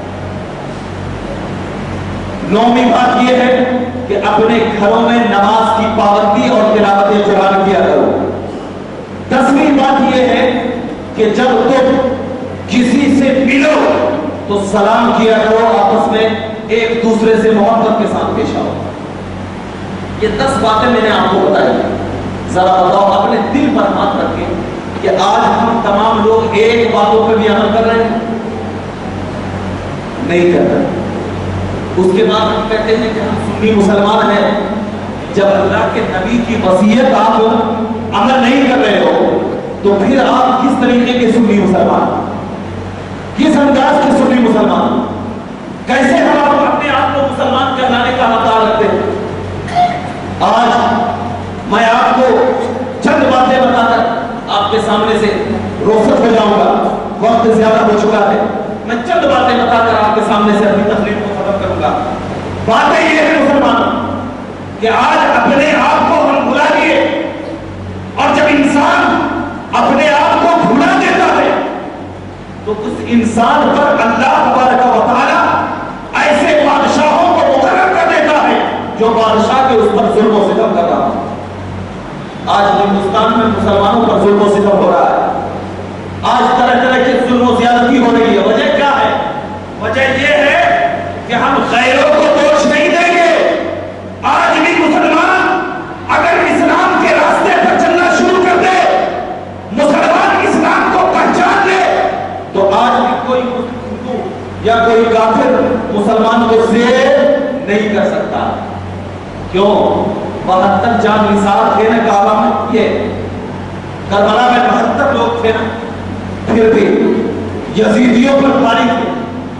نویں بات یہ ہے کہ اپنے گھروں میں نماز کی پابندی اور تلاوت قرآن کیا کرو۔ دسویں بات یہ ہے کہ جب تم کسی سے ملو تو سلام کیا کرو، آپس میں ایک دوسرے سے محبت کے ساتھ پیش آؤ۔ یہ دس باتیں میں نے آپ کو بتائی، ذرا بتاؤ اپنے دل پر ہاتھ رکھ کے کہ آج ہم تمام لوگ ایک باتوں پہ بھی عمل کر رہے ہیں؟ نہیں کر رہے۔ اس کے بعد ہم کہتے ہیں کہ ہم سنی مسلمان ہیں، جب اللہ کے نبی کی وصیت آپ عمل نہیں کر رہے ہو تو پھر آپ کس طریقے کے سنی مسلمان، کس انداز کے سنی مسلمان، کیسے ہم اپنے آپ کو مسلمان کہلانے کا حقدار رکھتے ہیں؟ آج میں آپ کو چند باتیں بتا کر آپ کے سامنے سے رخصت ہو جاؤں گا، وقت زیادہ ہو چکا ہے، میں چند باتیں بتا کر آپ کے سامنے سے اپنی تقریر کو ختم کروں گا۔ باتیں یہ ہے مسلمان کہ آج اپنے آپ کو ہم بھلا دیے، اور جب انسان اپنے آپ کو بھلا دیتا ہے تو اس انسان پر اللہ تبارک و تعالی ایسے بادشاہوں کو مقرر کر دیتا ہے جو بادشاہ کے اس پر ظلم و ستم کر رہا ہے۔ آج ہندوستان میں مسلمانوں پر ظلم و ستم ہو رہا ہے، آج طرح طرح کی ظلم و زیادتی ہو رہی ہے۔ وجہ کیا ہے؟ وجہ یہ ہے کہ ہم غیروں کو دوش نہیں دیں گے۔ آج بھی مسلمان اگر اسلام کے راستے پر چلنا شروع کر دے، مسلمان اسلام کو پہچان لے، تو آج بھی کوئی ہندو یا کوئی کافر مسلمان کو زیر نہیں کر سکتا۔ کیوں؟ بہتر جان نثار تھے نا کعبہ میں، یہ کربلا میں بہتر لوگ تھے نا، پھر بھی یزیدیوں پر پاری تھی۔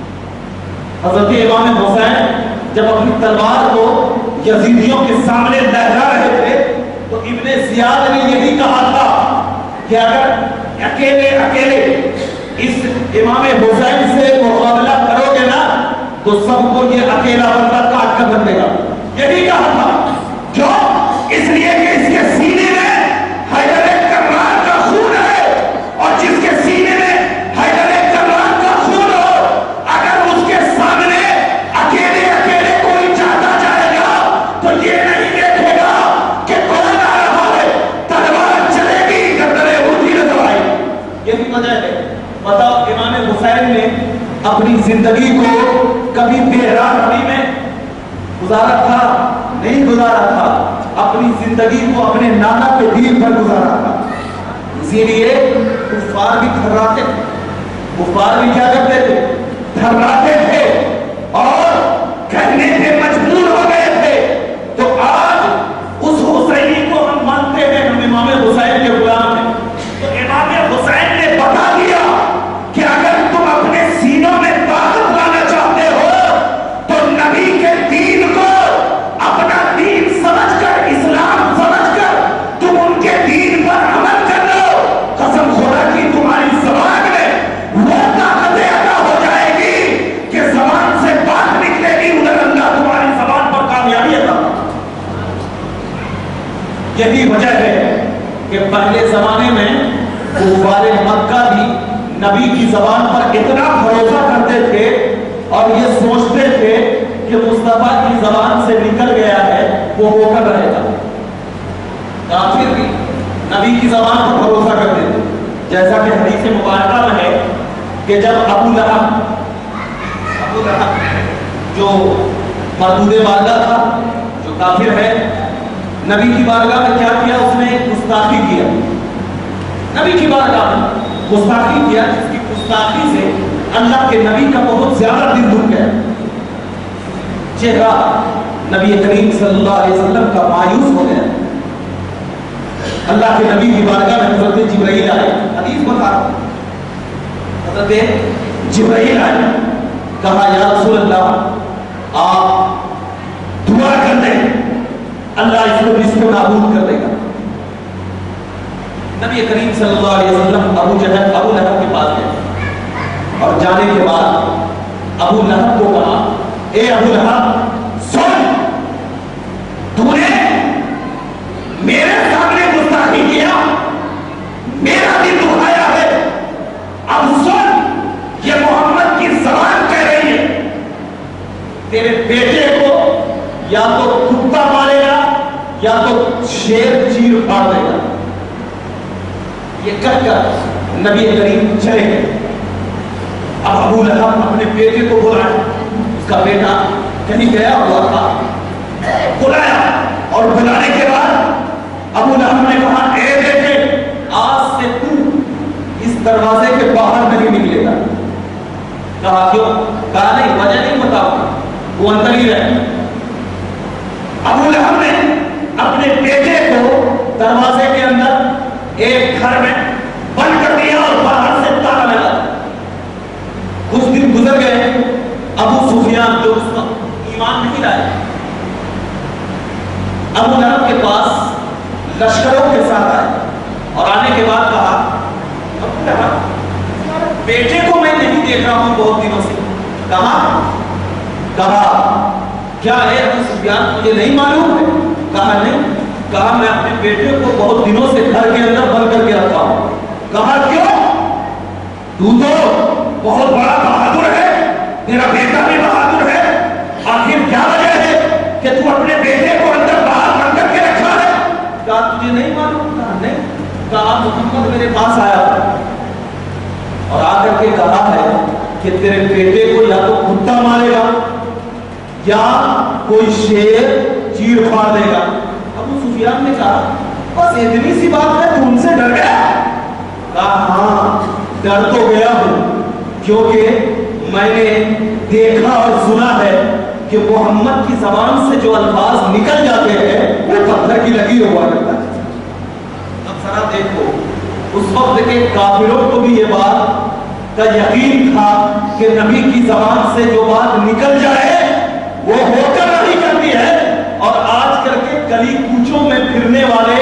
حضرت امام حسین جب اپنی تلوار کو یزیدیوں کے سامنے لہرا رہے تھے تو ابن زیاد نے یہی کہا تھا کہ اگر اکیلے اکیلے اس امام حسین سے مقابلہ کرو گے نا تو سب کو یہ اکیلا بندہ کاٹ کر بن دے گا، یہی کہا تھا۔ کیوں؟ اس لیے کہ اس کے سینے میں حیدر کرار کا خون ہے، اور جس کے سینے میں حیدر کرار کا خون ہو، اگر اس کے سامنے اکیلے اکیلے کوئی چاہتا جائے گا تو یہ نہیں دیکھے گا کہ کون آ رہا ہے، تلوار چلے گی، گردنیں اونچی نظر آئے گی۔ یہی وجہ ہے۔ بتاؤ امام حسین نے اپنی زندگی کو کبھی بے راہی میں گزارا تھا؟ نہیں گزارا تھا۔ اپنے اپنی زندگی کو اپنے نانا کے دین پر گزارا تھا. اسی لیے کفار بھی تھراتے تھے. کفار بھی کیا کرتے تھے؟ تھراتے تھے اور کہنے سے مجبور ہو گئے تھے. تو آج اس حسینی کو ہم مانتے ہیں، ہم امام حسین کے غلام ہیں. تو امام حسین نے بتا دیا کہ اگر تم اپنے سینوں میں طاقت لانا چاہتے ہو تو نبی کے دین کو اپنا دین سمجھ کر، اسلام سمجھ کر تم ان کے دین پر عمل کر لو. قسم خدا کی تمہاری زبان میں وہ طاقت ادا ہو جائے گی کہ زبان سے بات نکلے گی، ادھر اللہ تمہاری زبان پر کامیابی عطا. یہی وجہ ہے کہ پہلے زمانے میں کفار مکہ بھی نبی کی زبان پر اتنا بھروسہ کرتے تھے اور یہ سوچتے تھے کہ مصطفیٰ کی زبان سے نکل گیا ہے وہ ہو کر رہے گا. کافر بھی نبی کی زبان پر بھروسہ کرتے تھے. جیسا کہ حدیث مبارکہ میں ہے کہ جب ابو لہب ابو لہب جو مردود بارگاہ تھا، جو کافر ہے، نبی کی بارگاہ میں کیا کیا؟ اس نے گستاخی کیا. نبی کی بارگاہ میں گستاخی کیا، جس کی گستاخی سے اللہ کے نبی کا بہت زیادہ دل دکھ گیا. چہرہ نبی کریم صلی اللہ علیہ وسلم کا مایوس ہو گیا. اللہ کے نبی کی بارگاہ میں حضرت جبرائیل آئے. حدیث بتا حضرت جبرائیل آئے، کہا یا رسول اللہ آپ دعا کر دیں، اللہ اس کو اس کو نابود کر دے گا. نبی کریم صلی اللہ علیہ وسلم ابو جہل ابو لہب کے پاس گئے اور جانے کے بعد ابو لہب کو کہا، اے ابو لہب سن، تو نے میرے سامنے گستاخی کیا، میرا دل دکھایا ہے. اب سن، یہ محمد کی زبان کہہ رہی ہے تیرے بیٹے کو یا تو کتا مارے گا یا تو شیر چیر پھاڑ دے گا. یہ کہہ کر نبی کریم چلے گئے. اب ابو لہب اپنے بیٹے کو بلایا. اس کا بیٹا کہیں گیا ہوا تھا، بلایا اور بلانے کے بعد ابو لہب نے کہا، اے بیٹے آج سے تو اس دروازے کے باہر نہیں نکلے گا. کہا کیوں؟ کہا نہیں، وجہ نہیں بتاؤ، وہ اندر ہی رہے. ابو لہب نے اپنے بیٹے کو دروازے کے اندر ایک گھر میں بند کر دیا اور باہر سے تالا لگا. کچھ دن گزر گئے. ابو سفیان جو اس وقت ایمان نہیں لائے، ابو لہب کے پاس لشکروں کے ساتھ آئے اور آنے کے بعد کہا، ابو لہب بیٹے کو میں نہیں دیکھ رہا ہوں بہت دنوں سے. کہا کہا کیا ہے ابو سفیان، مجھے نہیں معلوم ہے؟ کہا نہیں. کہا میں اپنے بیٹے کو بہت دنوں سے گھر کے اندر بند کر کے رکھا ہوں. کہا کیوں؟ تو تو بہت بڑا بہادر ہے، تیرا بیٹا بھی بہادر ہے، آخر کیا وجہ ہے کہ تو اپنے بیٹے کو اندر باہر بند کر کے رکھا ہے؟ کہا تجھے نہیں معلوم؟ کہا نہیں. کہا محمد میرے پاس آیا اور آ کر کے کہا ہے کہ تیرے بیٹے کو یا تو کتا مارے گا یا کوئی شیر چیر پھاڑ دے گا. ابو سفیان نے کہا بس اتنی سی بات ہے، تم سے ڈر گیا؟ کہا ہاں ڈر تو گیا ہوں، کیونکہ میں نے دیکھا اور سنا ہے کہ محمد کی زبان سے جو الفاظ نکل جاتے ہیں وہ پتھر کی لگی ہوا کرتا ہے. اب ذرا دیکھو، اس وقت کے کافروں کو بھی یہ بات کا یقین تھا کہ نبی کی زبان سے جو بات نکل جائے وہ ہو کر نہیں کرتی ہے. اور آج کل کے گلی کوچوں میں پھرنے والے،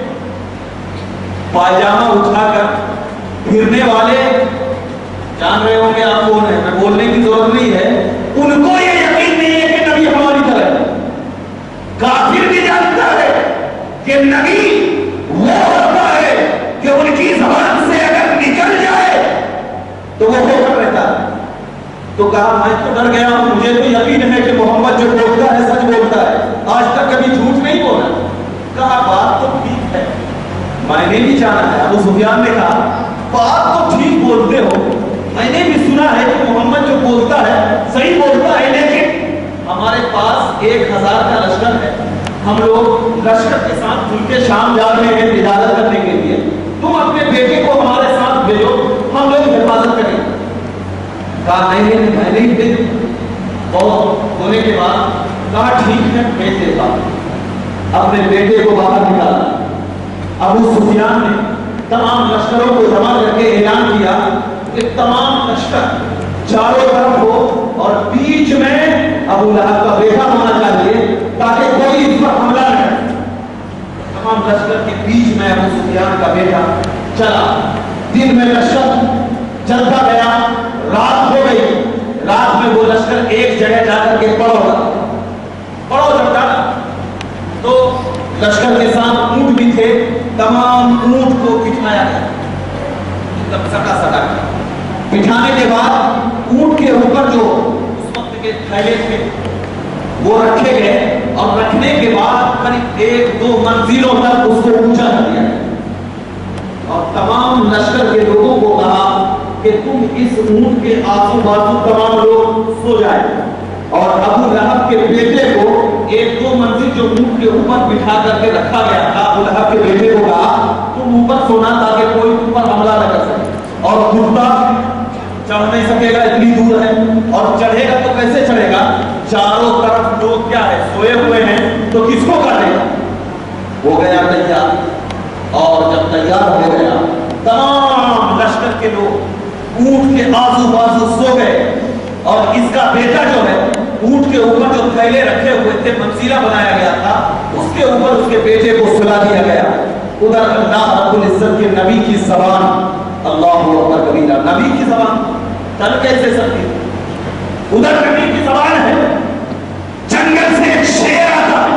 پائجامہ اٹھا کر پھرنے والے، جان رہے ہوں گے آپ کون ہیں، میں بولنے کی ضرورت نہیں ہے، ان کو یہ یقین نہیں ہے کہ نبی ہماری طرح ہے. کافر بھی جانتا ہے کہ نبی وہ ہوتا ہے کہ ان کی زبان سے اگر نکل جائے تو وہ ہو کر رہتا ہے. تو کہا میں تو ڈر گیا ہوں، مجھے تو یقین ہے کہ محمد جو بولتا ہے سچ بولتا ہے، آج تک کبھی جھوٹ نہیں بولا. کہا بات تو ٹھیک ہے، میں نے بھی جانا ہے. ابو سفیان نے کہا بات تو ٹھیک بولتے ہو، میں نے بھی سنا ہے کہ محمد جو بولتا ہے صحیح بولتا ہے، لیکن ہمارے پاس ایک ہزار کا لشکر ہے، ہم لوگ لشکر کے ساتھ ملک شام جا رہے ہیں تجارت کرنے کے لیے، تم اپنے بیٹے کو ہمارے ساتھ بھیجو، ہم لوگ حفاظت کریں گے۔ کہا نہیں نہیں میں نہیں بھیج، بہت ہونے کے بعد کہا ٹھیک ہے بھیج دیتا ہوں۔ اپنے بیٹے کو باہر نکالا۔ ابو سفیان نے تمام لشکروں کو جمع کر کے اعلان کیا کہ تمام لشکر چاروں طرف ہو اور بیچ میں ابو لہب کا بیٹا ہونا چاہیے تاکہ کوئی اس پر حملہ نہ کرے۔ تمام لشکر کے بیچ میں ابو سفیان کا بیٹا چلا۔ دن میں لشکر چلتا گیا، رات ہو گئی۔ رات میں وہ لشکر ایک جگہ جا کر کے پڑو گا پڑو جب ڈالا تو لشکر کے ساتھ اونٹ بھی تھے، تمام اونٹ کو بٹھایا گیا، سٹا سٹا بٹھانے کے بعد اونٹ کے اوپر جو اس وقت کے تھیلے تھے وہ رکھے گئے، اور رکھنے کے بعد قریب ایک دو منزلوں تک اس کو اونچا کر دیا گیا، اور تمام لشکر کے لوگوں کو کہا کہ تم اس اونٹ کے آزو بازو تمام لوگ سو جائیں، اور ابو لہب کے بیٹے کو ایک دو منزل جو اونٹ کے اوپر بٹھا کر کے رکھا گیا تھا، ابو لہب کے بیٹے کو کہا تم اوپر سونا تاکہ کوئی تم پر حملہ نہ کر سکے، اور گھٹنا چڑھ نہیں سکے گا، اتنی دور ہے، اور چڑھے گا تو کیسے چڑھے گا؟ چاروں طرف لوگ کیا ہے سوئے ہوئے ہیں، تو کس کو کاٹے گا؟ ہو گیا تیار، اور جب تیار ہو گیا تمام لشکر کے لوگ اونٹ کے آزو بازو سو گئے، اور اس کا بیٹا جو ہے اونٹ کے اوپر جو تھیلے رکھے ہوئے تھے، منزلہ بنایا گیا تھا، اس کے اوپر اس کے بیٹے کو سلا دیا گیا۔ ادھر اللہ رب العزت کے نبی کی زبان، اللہ اکبر کبیرہ، نبی کی زبان چل کیسے سکتی؟ ادھر نبی کی زبان ہے، جنگل سے ایک شیر آتا ہے،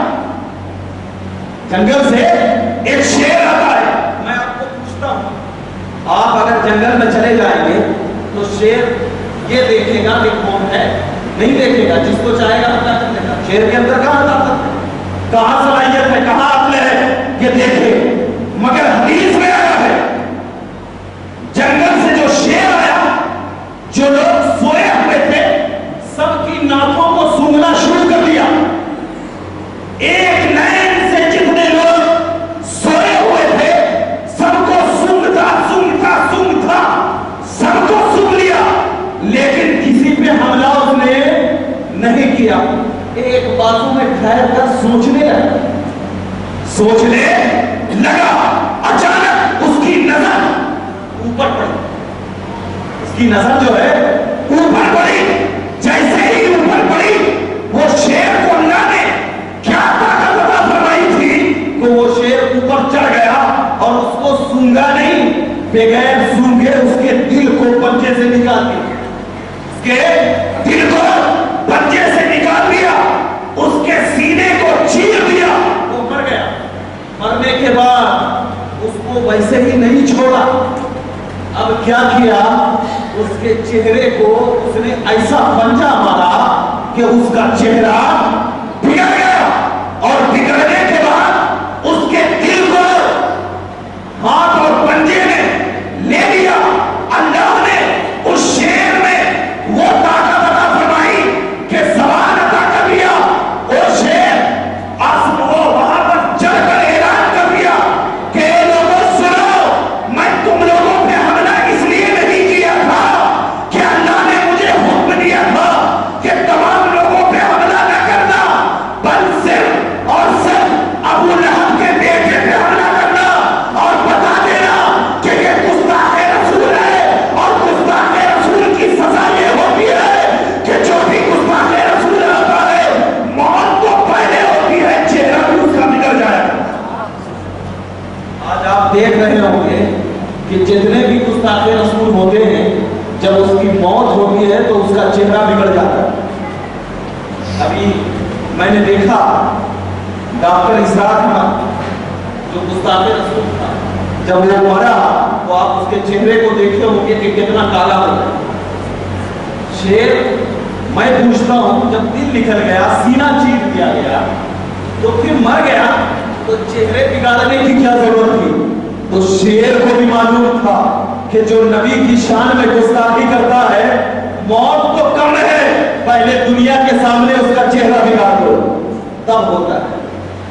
جنگل سے ایک شیر آتا ہے۔ میں آپ کو پوچھتا ہوں، آپ اگر جنگل میں چلے جائیں گے تو شیر یہ دیکھے گا کہ کون ہے؟ نہیں دیکھے گا، جس کو چاہے گا پتا چلے گا۔ شیر کے اندر کہاں طاقت ہے، کہاں صلاحیت ہے، کہاں عقل ہے، یہ دیکھے۔ مگر حدیث میں آیا ہے جنگل سے جو شیر آیا، جو لوگ سوئے ہوئے تھے سب کی ناکوں کو سونگنا شروع کر دیا، ایک نین سے جتنے لوگ سوئے ہوئے تھے سب کو سونگتا سونگتا سونگتا سب کو سونگ لیا، لیکن کسی پہ حملہ اس نے نہیں کیا۔ ایک بازو میں ٹھہر کر سوچنے لگا سوچنے لگا اچانک اس کی نظر اوپر پڑی، اس کی نظر جو ہے اوپر پڑی۔ جیسے ہی اوپر پڑی، وہ شیر کو اللہ نے کیا طاقت عطا فرمائی تھی کہ وہ شیر اوپر چڑھ گیا اور اس کو سونگا نہیں، بغیر سونگے اس کے دل کو پنجے سے نکال دیا، اس کے دل کو پنجے سے نکال دیا، اس کے سینے کو چیر دیا، وہ مر گیا۔ مرنے کے بعد اس کو ویسے ہی نہیں چھوڑا، اب کیا کیا؟ اس کے چہرے کو اس نے ایسا پنجہ مارا کہ اس کا چہرہ بگڑ گیا، اور بگڑنے کے بعد اس کے دل کو ہاتھ اور پنجے نے لے لیا۔ اللہ نے اس شیر میں وہ طاقت عطا فرمائی کہ زبان عطا کر دیا، وہ شیر آسم وہ وہاں پر چڑھ کر اعلان کر دیا کہ اے لوگوں سنو، میں تم لوگوں پہ حملہ اس لیے نہیں کیا تھا کہ اللہ نے مجھے حکم دیا تھا کہ تمام لوگوں پہ حملہ نہ کرنا، بل صرف اور صرف ابو لہب کے بیٹے پہ حملہ کرنا، اور بتا دینا کہ یہ گستاخ رسول ہے، اور گستاخ رسول کی سزا یہ ہوتی ہے کہ جو بھی گستاخ رسول ہوتا ہے موت تو پہلے ہوتی ہے، چہرہ بھی اس کا بگڑ جائے۔ آج آپ دیکھ رہے ہوں گے کہ جتنے بھی گستاخ رسول ہوتے ہیں جب اس کی موت ہوتی ہے تو اس کا چہرہ بگڑ جاتا ہے۔ ابھی میں نے دیکھا ڈاکٹر اسحاق احمد جو گستاخ رسول تھا، جب وہ مرا تو آپ اس کے چہرے کو دیکھتے ہوں گے کہ کتنا کالا ہو گیا۔ شیر میں پوچھتا ہوں، جب دل نکل گیا، سینہ چیر دیا گیا، تو پھر مر گیا تو چہرے بگاڑنے کی کیا ضرورت تھی؟ تو شیر کو بھی معلوم تھا کہ جو نبی کی شان میں گستاخی کرتا ہے موت تو کم ہے، پہلے دنیا کے سامنے اس کا چہرہ بگاڑ دو تب ہوتا ہے۔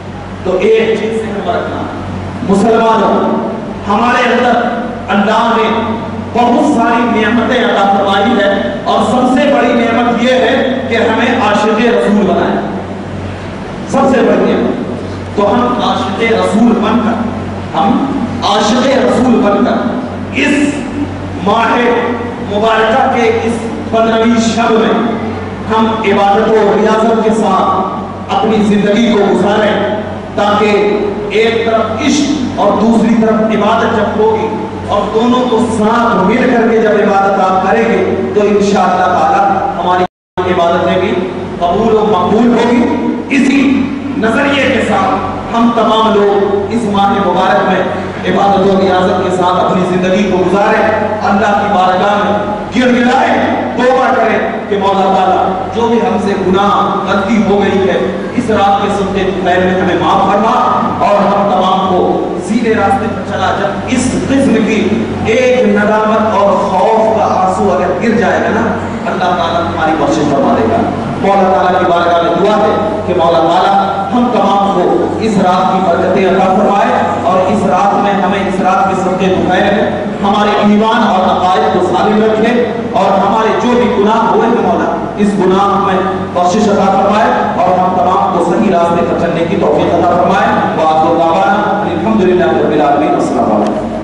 تو ایک چیز سے ہم رکھنا، مسلمانوں ہمارے اندر اللہ نے بہت ساری نعمتیں عطا فرمائی ہے، اور سب سے بڑی نعمت یہ ہے کہ ہمیں عاشق رسول بنائے، سب سے بڑی نعمت۔ تو ہم عاشق رسول بن کر ہم عاشق رسول بن کر اس ماہ مبارکہ کے اس پندرہویں شب میں ہم عبادت و ریاضت کے ساتھ اپنی زندگی کو گزاریں، تاکہ ایک طرف عشق اور دوسری طرف عبادت جب ہوگی اور دونوں کو ساتھ مل کر کے جب عبادت آپ کریں گے تو انشاءاللہ تعالی ہماری عبادتیں بھی قبول و مقبول ہوگی۔ اسی نظریے کے ساتھ ہم تمام لوگ اس ماہ مبارک میں عبادت و ریاضت کے ساتھ اپنی زندگی کو گزاریں، اللہ کی بارگاہ میں گر گرائیں، توبہ کریں کہ مولا تعالیٰ جو بھی ہم سے گناہ غلطی ہو گئی ہے اس رات کے سنتے دوپہر میں ہمیں معاف فرما، اور ہم تمام کو سیدھے راستے پر چلا۔ جب اس قسم کی ایک ندامت اور خوف کا آنسو اگر گر جائے گا نا، اللہ تعالیٰ ہماری بخشش فرما دے گا۔ مولا تعالیٰ کی بارگاہ میں دعا ہے کہ مولا تعالیٰ ہم تمام کو اس رات کی برکتیں عطا فرمائے، اور اس رات میں ہمیں اس رات کے سنتے دوپہر میں ہمارے ایمان اور عقائد کو سالم رکھے، اور ہمارے جو بھی گناہ ہوئے ہیں مولا اس گناہ میں بخشش عطا فرمائے، اور ہم تمام کو صحیح راستے پر چلنے کی توفیق عطا فرمائے۔ وآخر دعوانا الحمدللہ رب العالمین۔ السلام علیکم۔